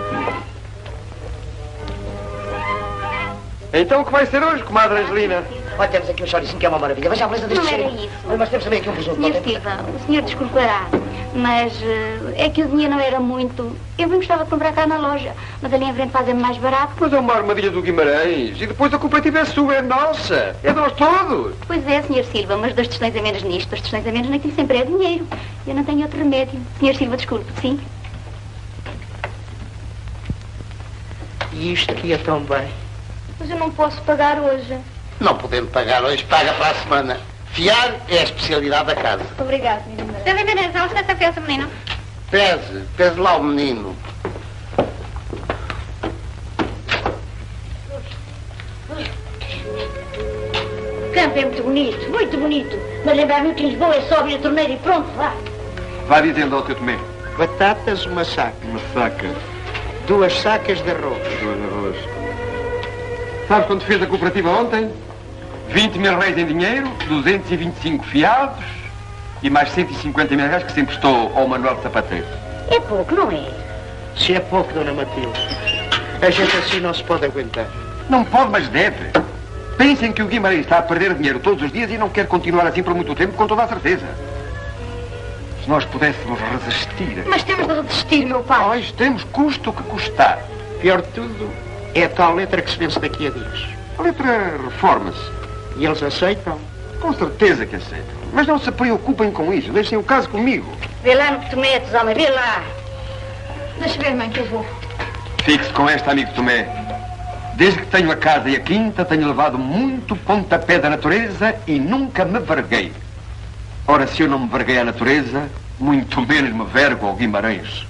Então o que vai ser hoje, comadre Angelina? Olha, temos aqui um choricinho que é uma maravilha. Veja a beleza deste Não era cheiro. isso. Olha, mas temos também aqui um presunto. senhor não tem? Silva, o senhor desculpará, mas eh, é que o dinheiro não era muito. Eu bem gostava de comprar cá na loja, mas ali em frente fazem-me mais barato. Mas é uma armadilha do Guimarães. E depois a cooperativa é sua, é nossa. É de nós todos. Pois é, senhor Silva, mas dois tostões a menos nisto, dois tostões a menos naquilo sempre é dinheiro. Eu não tenho outro remédio. senhor Silva, desculpe, sim? E isto que ia tão bem. Mas eu não posso pagar hoje. Não podendo pagar hoje, paga para a semana. Fiar é a especialidade da casa. Obrigada, minha irmã. Deve vender só essa peça, menino. Pese, pese lá o menino. O campo é muito bonito, muito bonito. Mas lembrar-me que Lisboa é só abrir a torneira e pronto, vá. Vá dizendo ao teu Tomé. Batatas, uma saca. Uma saca. Duas sacas de arroz. Duas arroz. Sabes quanto fez a cooperativa ontem? vinte mil reis em dinheiro, duzentos e vinte e cinco fiados e mais cento e cinquenta mil reais que se emprestou ao Manuel de Sapateiro. É pouco, não é? Se é pouco, dona Matilde. A gente assim não se pode aguentar. Não pode, mas deve. Pensem que o Guimarães está a perder dinheiro todos os dias e não quer continuar assim por muito tempo, com toda a certeza. Se nós pudéssemos resistir... Mas temos de resistir, meu pai. Nós temos custo o que custar. Pior de tudo é a tal letra que se vence daqui a dias. A letra reforma-se. E eles aceitam? Com certeza que aceitam. Mas não se preocupem com isso. Deixem o caso comigo. Vê lá no que tu metes, homem, vê lá. Deixa ver, mãe, que eu vou. Fixe com esta, amigo Tomé. Desde que tenho a casa e a quinta, tenho levado muito pontapé da natureza e nunca me verguei. Ora, se eu não me verguei à natureza, muito menos me vergo ao Guimarães.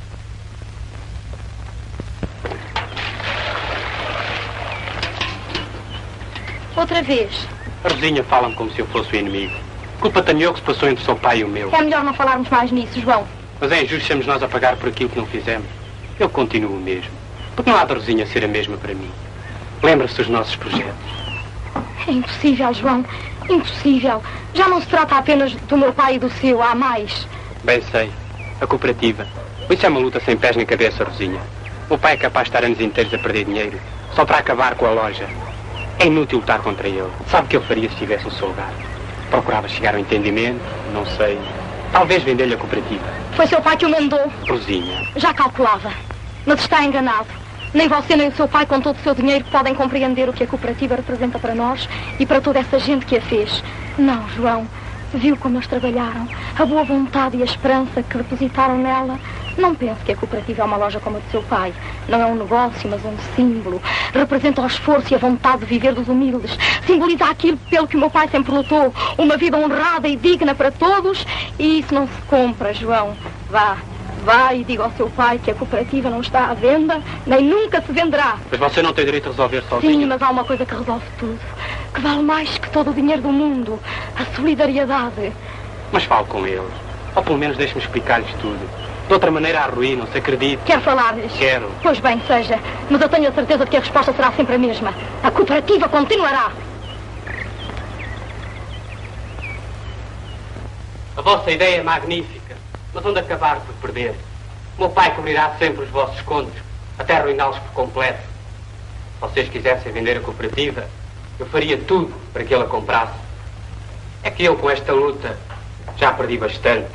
Outra vez. A Rosinha fala-me como se eu fosse o inimigo. Culpa tenho eu que se passou entre o seu pai e o meu. É melhor não falarmos mais nisso, João. Mas é injusto sermos nós a pagar por aquilo que não fizemos. Eu continuo o mesmo. Porque não há de Rosinha ser a mesma para mim. Lembra-se dos nossos projetos. É impossível, João. Impossível. Já não se trata apenas do meu pai e do seu, há mais. Bem sei. A cooperativa. Isso é uma luta sem pés nem cabeça, Rosinha. O pai é capaz de estar anos inteiros a perder dinheiro só para acabar com a loja. É inútil lutar contra ele. Sabe o que ele faria se tivesse um soldado? Procurava chegar ao entendimento, não sei. Talvez vender-lhe a cooperativa. Foi seu pai que o mandou. Rosinha. Já calculava. Mas está enganado. Nem você nem o seu pai, com todo o seu dinheiro, podem compreender o que a cooperativa representa para nós e para toda essa gente que a fez. Não, João. Viu como eles trabalharam, a boa vontade e a esperança que depositaram nela. Não pense que a cooperativa é uma loja como a do seu pai. Não é um negócio, mas um símbolo. Representa o esforço e a vontade de viver dos humildes. Simboliza aquilo pelo que o meu pai sempre lutou. Uma vida honrada e digna para todos. E isso não se compra, João. Vá, vá e diga ao seu pai que a cooperativa não está à venda, nem nunca se venderá. Mas você não tem direito a resolver sozinho. Sim, mas há uma coisa que resolve tudo. Que vale mais que todo o dinheiro do mundo. A solidariedade. Mas falo com eles. Ou pelo menos deixe-me explicar-lhes tudo. De outra maneira arruinam-se, acredito. Quer falar-lhes? Quero. Pois bem, seja. Mas eu tenho a certeza de que a resposta será sempre a mesma. A cooperativa continuará. A vossa ideia é magnífica, mas onde acabar por perder? O meu pai cobrirá sempre os vossos contos, até arruiná-los por completo. Se vocês quisessem vender a cooperativa, eu faria tudo para que ele a comprasse. É que eu, com esta luta, já perdi bastante.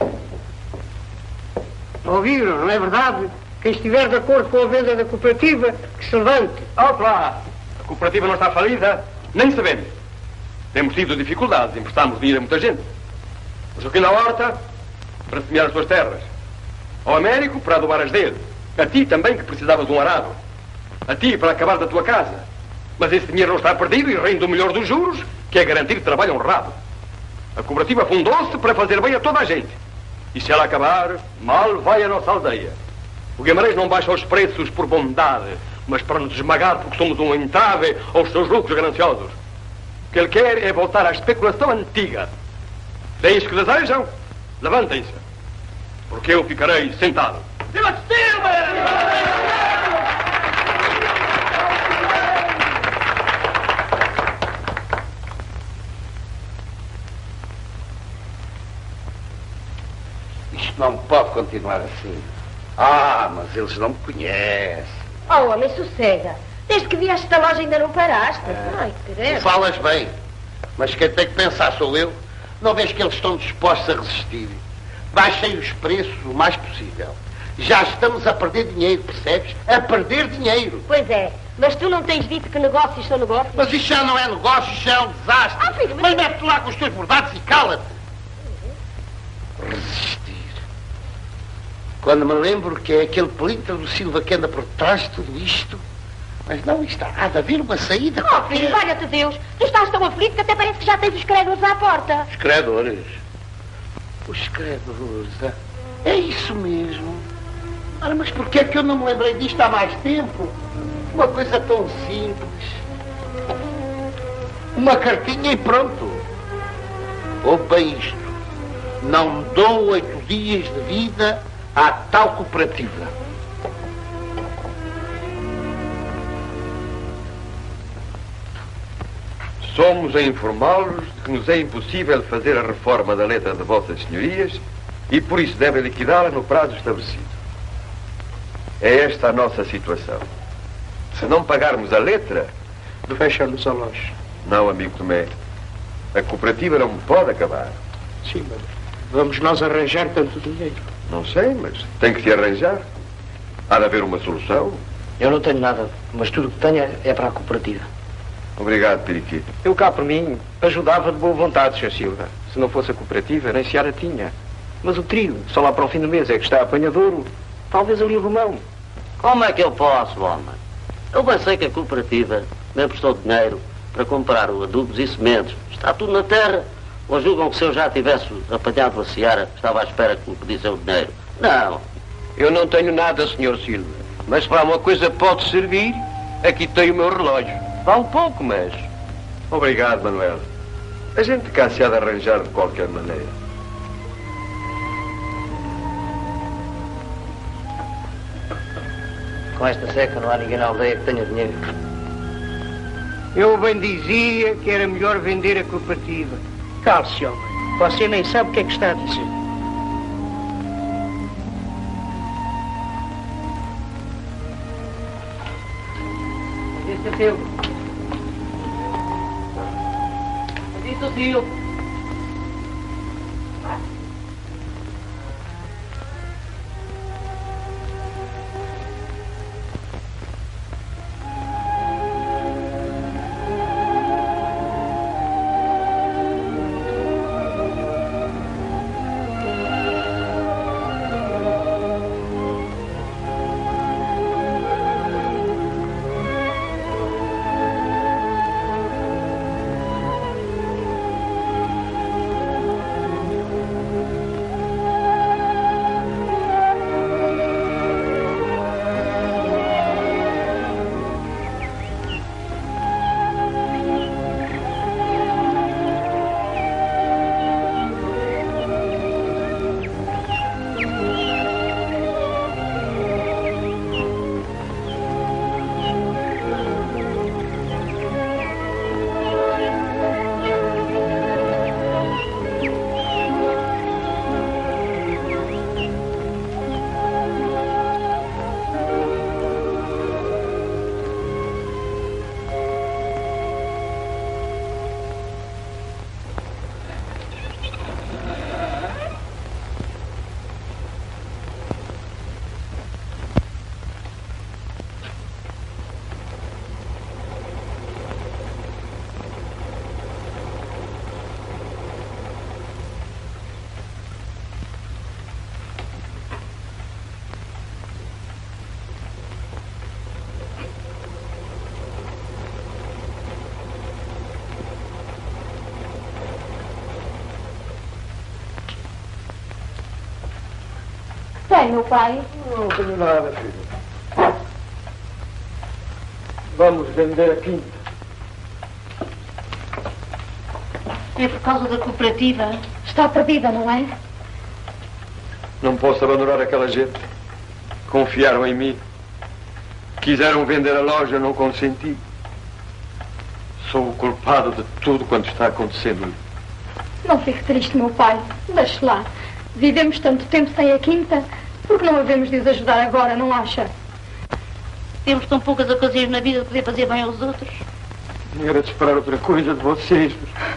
Ouviram, não é verdade? Quem estiver de acordo com a venda da cooperativa, que se levante. Alto lá! A cooperativa não está falida, nem sabemos. Temos tido dificuldades, emprestámos dinheiro a muita gente. O Joaquim da Horta, para semear as suas terras. Ao Américo, para adubar as dele. A ti também, que precisavas de um arado. A ti, para acabar da tua casa. Mas esse dinheiro não está perdido e rende o melhor dos juros, que é garantir trabalho honrado. A cooperativa fundou-se para fazer bem a toda a gente. E se ela acabar, mal vai a nossa aldeia. O Guimarães não baixa os preços por bondade, mas para nos esmagar porque somos um entrave aos seus lucros gananciosos. O que ele quer é voltar à especulação antiga. Se é isso que desejam, levantem-se, porque eu ficarei sentado. Viva Isto não pode continuar assim. Ah, mas eles não me conhecem. Oh, homem, sossega. Desde que vieste da loja ainda não paraste. É. Ai, credo. Tu falas bem, mas quem tem que pensar sou eu. Não vês que eles estão dispostos a resistir? Baixem os preços o mais possível. Já estamos a perder dinheiro, percebes? A perder dinheiro. Pois é, mas tu não tens dito que negócios são negócios? Mas isto já não é negócio, isto já é um desastre. Ah, filho, mas... mas mete-te lá com os teus bordados e cala-te. Resistir. Quando me lembro que é aquele pelintra do Silva que anda por trás de tudo isto. Mas não está. Há de haver uma saída. Oh, filho, valha-te Deus. Tu estás tão aflito que até parece que já tens os credores à porta. Os credores? Os credores? Ah, é isso mesmo. Ora, mas por que é que eu não me lembrei disto há mais tempo? Uma coisa tão simples. Uma cartinha e pronto. Ouve bem isto. Não dou oito dias de vida à tal cooperativa. Somos a informá-los de que nos é impossível fazer a reforma da letra de vossas senhorias e por isso devem liquidá-la no prazo estabelecido. É esta a nossa situação. Se não pagarmos a letra... Fechamos a loja. Não, amigo Tomé. A cooperativa não pode acabar. Sim, mas vamos nós arranjar tanto dinheiro? Não sei, mas tem que se arranjar. Há de haver uma solução. Eu não tenho nada, mas tudo o que tenho é para a cooperativa. Obrigado, Periquito. Eu cá por mim ajudava de boa vontade, senhor Silva. Se não fosse a cooperativa, nem seara tinha. Mas o trio, só lá para o fim do mês é que está apanhadouro. Talvez ali o Romão. Como é que eu posso, homem? Eu bem sei que a cooperativa me emprestou dinheiro para comprar o adubos e sementes. Está tudo na terra. Ou julgam que se eu já tivesse apanhado a seara, estava à espera que me pedissem o dinheiro? Não. Eu não tenho nada, senhor Silva. Mas para uma coisa pode servir, aqui tem o meu relógio. Vale pouco, mas... Obrigado, Manuel. A gente cá se há de arranjar de qualquer maneira. Com esta seca não há ninguém na aldeia que tenha dinheiro. Eu bem dizia que era melhor vender a cooperativa. Cale-se, homem. Você nem sabe o que é que está a dizer. Este é teu. Isso, tio. Tem, meu pai? Não tenho nada, filho. Vamos vender a quinta. É por causa da cooperativa. Está perdida, não é? Não posso abandonar aquela gente. Confiaram em mim. Quiseram vender a loja, não consenti. Sou o culpado de tudo quanto está acontecendo. Não fique triste, meu pai. Deixe lá. Vivemos tanto tempo sem a quinta, porque não havemos de os ajudar agora, não acha? Temos tão poucas ocasiões na vida de poder fazer bem aos outros. Era de esperar outra coisa de vocês.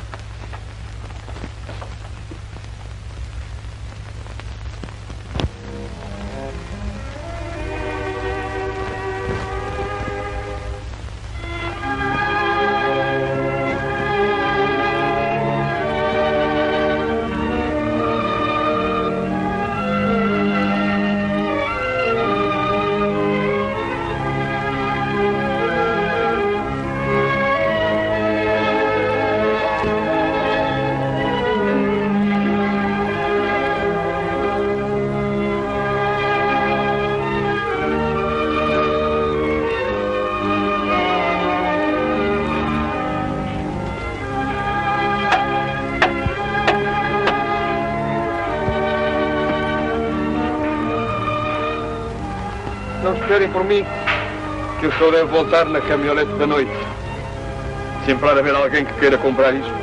Não esperem por mim, que eu só devo voltar na caminhonete da noite. Sempre há de haver alguém que queira comprar isto.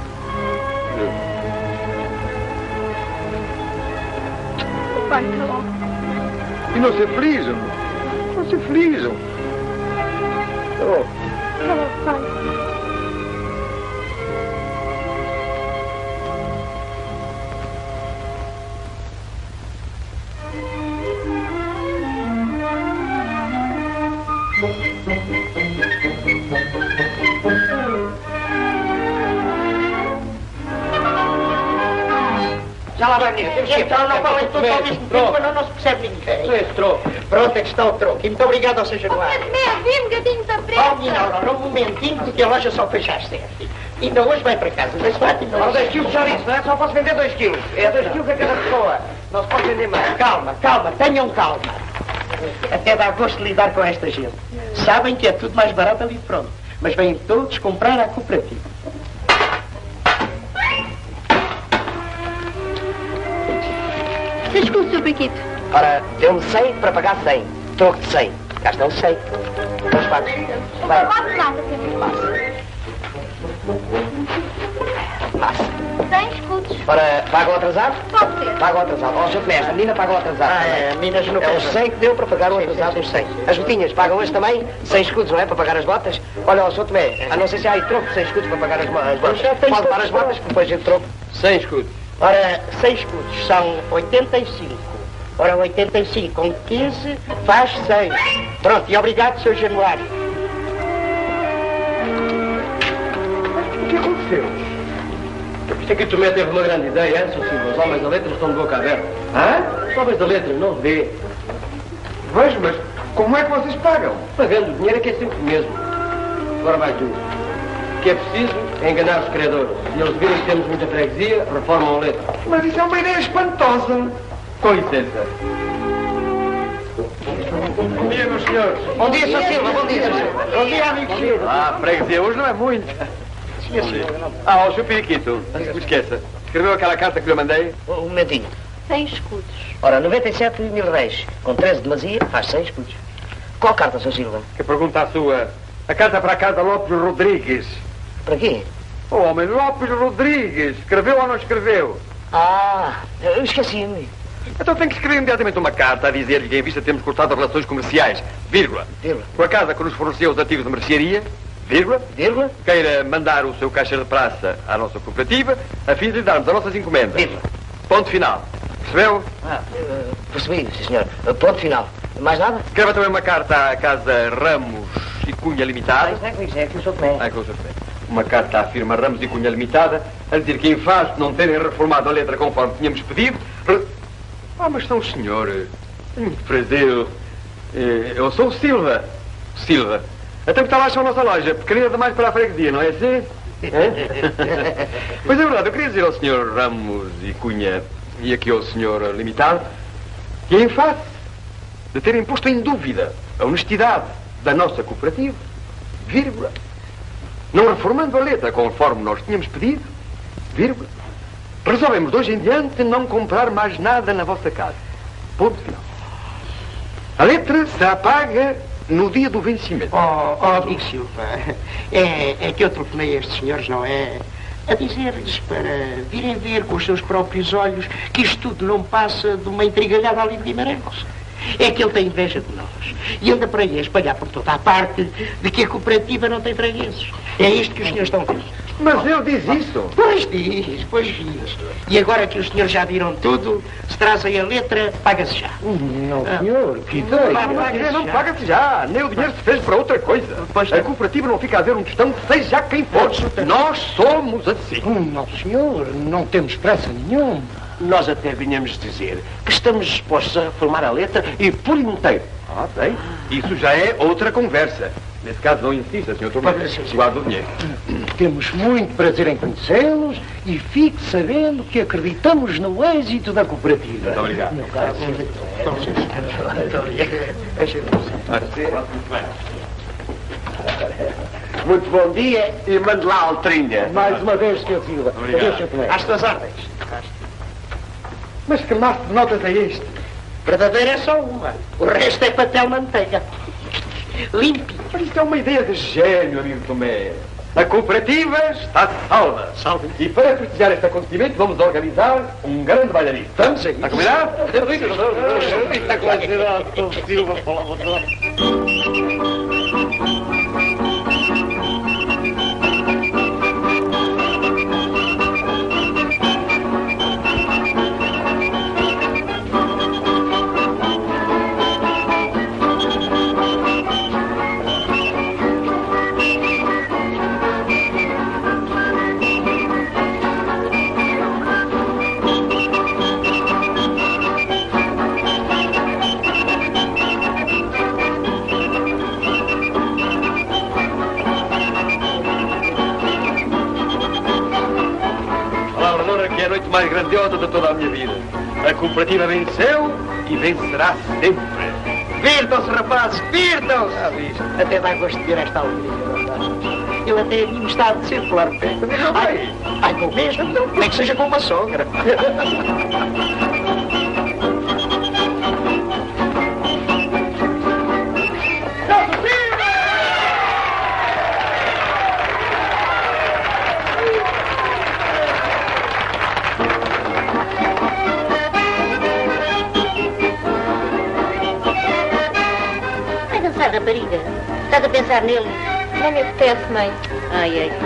Pai, calou. E não se aflijam. Não se aflijam. Oh. Calou, pai. Já lá vai, menina. Temos que ir. Então não falem todos ao mesmo tempo, mas não se percebe ninguém. Esse troco. Pronto, é que está o troco. E muito obrigado ao seu Januário. Mesmo, gatinho da preta. Oh, menina Aurora, um momentinho, porque a loja só fecha às sete. Ainda hoje vai para casa. Deixa lá, ainda Ora, hoje. dois quilos já disse, não é? Só posso vender dois quilos. É dois quilos a cada pessoa. Não se pode vender mais. Calma, calma, tenham calma. Até dá gosto de lidar com esta gente. Sabem que é tudo mais barato ali pronto. Mas vêm todos comprar à cooperativa. Seis com o seu Paquito. Ora, deu-me cem para pagar cem. Troco de cem. Gastam cem. Dois pagos. Vai. Massa. Cem escudos. Ora, pagam atrasado? Pode ser. Pagam atrasado. Ó, senhor Mestre, a menina pagou atrasado. Ah, é, a menina não é os cem que deu para pagar o atrasado dos cem. As botinhas pagam hoje também? cem escudos, não é? Para pagar as botas? Olha, ó, senhor Tomé, a não ser se há aí troco de cem escudos para pagar as, as botas. Pode pagar as botas, que depois a gente troco. cem escudos. Ora, cem escudos são oitenta e cinco. Ora, oitenta e cinco com quinze faz cem. Pronto, e obrigado, seu Januário. O que aconteceu? Isto aqui Tomé teve uma grande ideia, hein, seu Silva? Os homens da letra estão de boca aberta. Hã? Os homens da letra não vê. Vejo, mas como é que vocês pagam? Pagando. O dinheiro é que é sempre o mesmo. Agora vai tu. O que é preciso é enganar os credores. E eles virem que temos muita freguesia, reformam a letra. Mas isso é uma ideia espantosa. Com licença. Bom dia, meus senhores. Bom dia, senhor Silva. Bom dia, senhor Silva. Bom dia, amigo Silva. Ah, freguesia hoje não é muito. Bom dia. Ah, o senhor Periquito, não se esqueça. Escreveu aquela carta que lhe mandei? Um momentinho. Cem escudos. Ora, noventa e sete mil réis. Com treze de demasia, faz cem escudos. Qual carta, senhor Silva? Que pergunta a sua? A carta para a casa Lopes Rodrigues. Para quê? O homem Lopes Rodrigues. Escreveu ou não escreveu? Ah, eu esqueci-me. Então tem que escrever imediatamente uma carta a dizer-lhe que em vista temos cortado as relações comerciais, vírgula. Vírgula. Com a casa que nos forneceu os artigos de mercearia, vírgula. Vírgula. Queira mandar o seu caixa de praça à nossa cooperativa, a fim de lhe darmos as nossas encomendas. Vírgula. Ponto final. Percebeu? Ah, uh, percebi, sim, senhor. Uh, ponto final. Mais nada? Escreva também uma carta à casa Ramos e Cunha Limitada. Ah, isso é que isso é que o senhor Tomé. Ah, que o senhor Tomé. Uma carta à firma Ramos e Cunha Limitada, a dizer que em face de não terem reformado a letra conforme tínhamos pedido... Re... Ah, mas são os senhores. Tenho muito prazer. Eu sou o Silva. Silva. Até que está lá a nossa loja, pequenina demais para a freguesia, não é assim? É? Pois é verdade, eu queria dizer ao senhor Ramos e Cunha e aqui ao senhor Limitado que em face de terem posto em dúvida a honestidade da nossa cooperativa, vírgula, não reformando a letra conforme nós tínhamos pedido, vírgula, resolvemos de hoje em diante não comprar mais nada na vossa casa. Ponto final. A letra se apaga no dia do vencimento. Oh, oh, amigo Silva, é, é que eu telefonei a estes senhores, não é? A dizer-lhes para virem ver com os seus próprios olhos que isto tudo não passa de uma intrigalhada ali de Guimarães. É que ele tem inveja de nós. E anda para aí a espalhar por toda a parte de que a cooperativa não tem fregueses. É isto que os senhores estão a ver. Mas ele diz isso. Pois diz, pois diz. E agora que os senhores já viram tudo, se trazem a letra, paga-se já. Não, senhor, que ideia. Não, não paga-se já. Nem o dinheiro se fez para outra coisa. A cooperativa não fica a ver um tostão, seja quem for. Nós somos assim. Não, senhor, não temos pressa nenhuma. Nós até vinhamos dizer que estamos dispostos a reformar a letra e por inteiro. Ah, bem. Isso já é outra conversa. Nesse caso, não insista, senhor Tomé. Guarda o dinheiro. Temos muito prazer em conhecê-los e fique sabendo que acreditamos no êxito da cooperativa. Muito obrigado. Meu caro, muito obrigado. Muito bom dia e mande lá a altrinha. Mais uma vez, senhor Silva. Obrigado. Às tuas ordens. Mas que maço de notas é este? Verdadeira é só uma. O resto é papel manteiga. Limpe. Mas isto é uma ideia de gênio, amigo Tomé. A cooperativa está salva. Salve. E para festejar este acontecimento, vamos organizar um grande bailarino. Estamos aí. Está combinado? Está combinado. Silva, é a noite mais grandiosa de toda a minha vida. A cooperativa venceu e vencerá sempre. Virtam-se, rapazes, virtam-se! Ah, visto. Até dá gosto de ver esta alegria, verdade? Ele até a mim está a circular o pé. Ai, ai, com o mesmo, nem que seja com uma sogra. Rapariga, estás a pensar nele? Não me apetece, mãe. Ai, ai.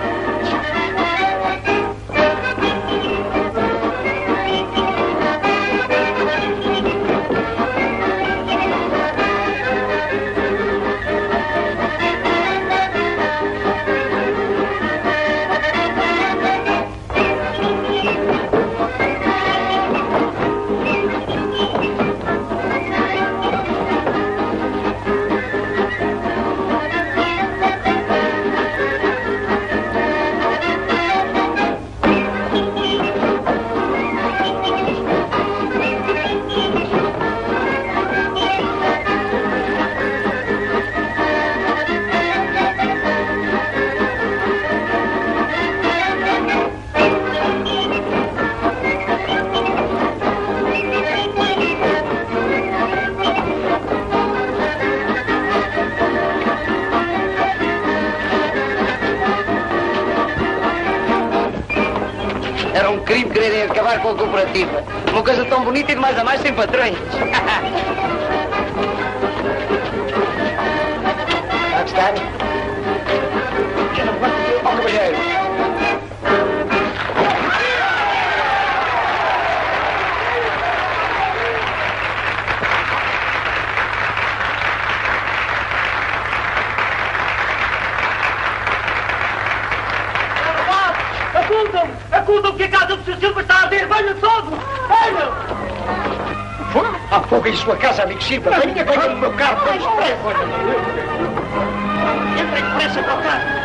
Era um crime quererem acabar com a cooperativa. Uma coisa tão bonita e de mais a mais sem patrões. Pode estar? Já não pode ser, ó, cavalheiro. Acusam! Acusam que a casa do seu Silva está a arder! Venha todo! Venha! Fogo? Há fogo em sua casa, amigo Silva! Venha, venha no meu carro! Venha depressa! Entrem depressa para o carro!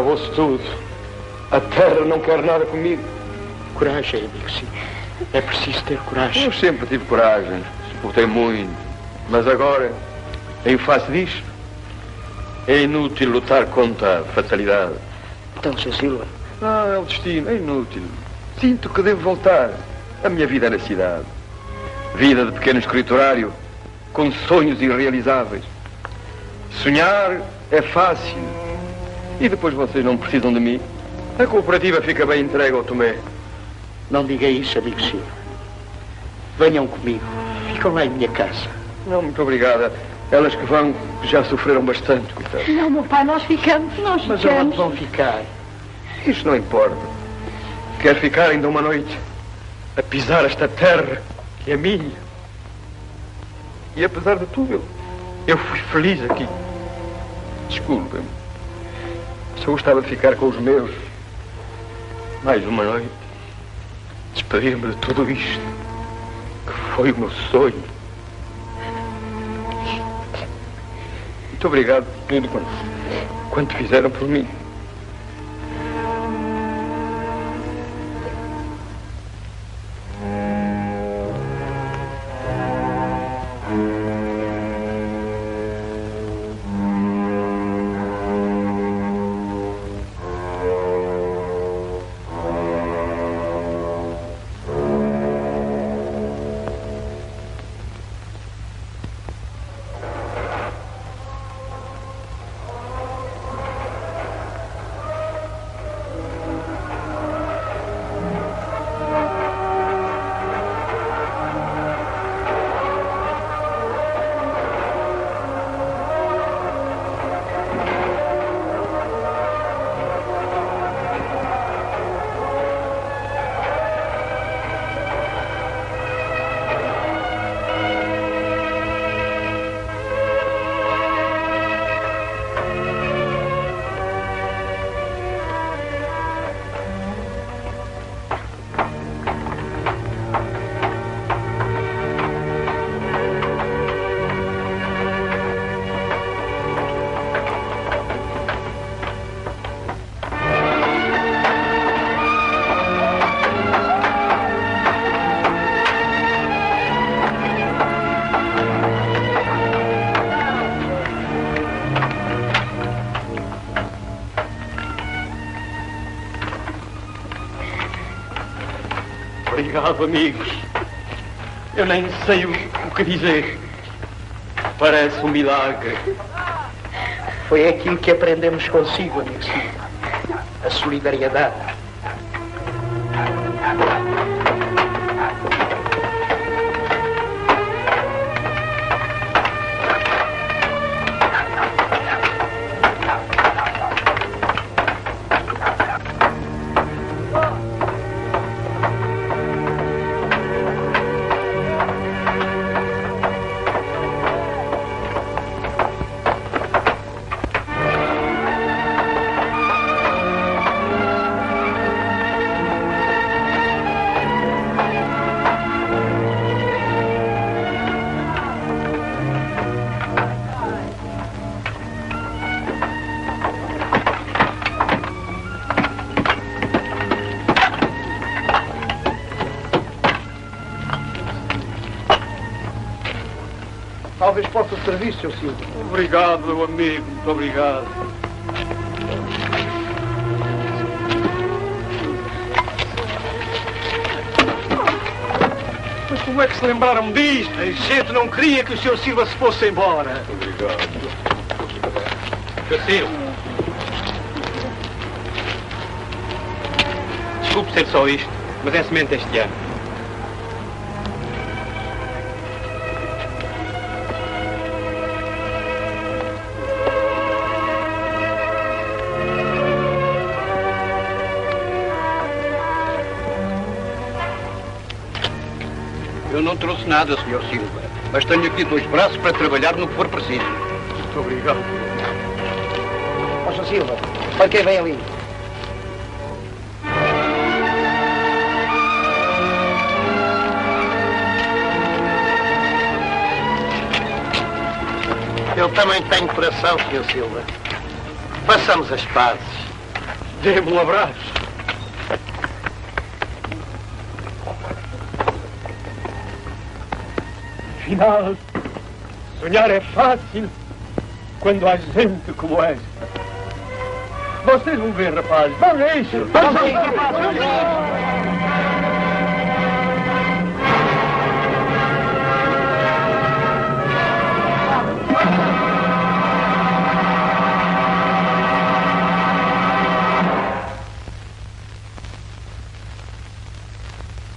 Acabou-se tudo. A terra não quer nada comigo. Coragem, amigo Silva. É preciso ter coragem. Eu sempre tive coragem. Suportei muito. Mas agora, em face disto, é inútil lutar contra a fatalidade. Então, seu Silva? Ah, é o destino. É inútil. Sinto que devo voltar. A minha vida é na cidade. Vida de pequeno escriturário, com sonhos irrealizáveis. Sonhar é fácil. E depois vocês não precisam de mim. A cooperativa fica bem entregue ao Tomé. Não diga isso, amigo Silva. Venham comigo. Ficam lá em minha casa. Não, muito obrigada. Elas que vão, já sofreram bastante, coitado. Não, meu pai, nós ficamos, nós Mas ficamos. onde vão ficar? Isso não importa. Quer ficar ainda uma noite a pisar esta terra que é minha. E apesar de tudo, eu, eu fui feliz aqui. Desculpem-me. Só gostava de ficar com os meus. Mais uma noite. Despedir-me de tudo isto, que foi o meu sonho. Muito obrigado por tudo quanto, quanto fizeram por mim. Obrigado, amigos. Eu nem sei o, o que dizer. Parece um milagre. Foi aquilo que aprendemos consigo, amigo Silva. A solidariedade. Talvez possa servir, seu Silva. Obrigado, meu amigo. Muito obrigado. Mas como é que se lembraram disto? A gente não queria que o seu Silva se fosse embora. Obrigado. Seu Silva. Desculpe ser só isto, mas é semente este ano. Eu não trouxe nada, senhor Silva, mas tenho aqui dois braços para trabalhar no que for preciso. Muito obrigado. Ó, seu Silva, olha quem vem ali. Eu também tenho coração, senhor Silva. Façamos as pazes. Dê-me um abraço. Afinal, sonhar é fácil quando há gente como esta. Vocês vão ver, rapaz. Vamos a isso. Vamos a isso.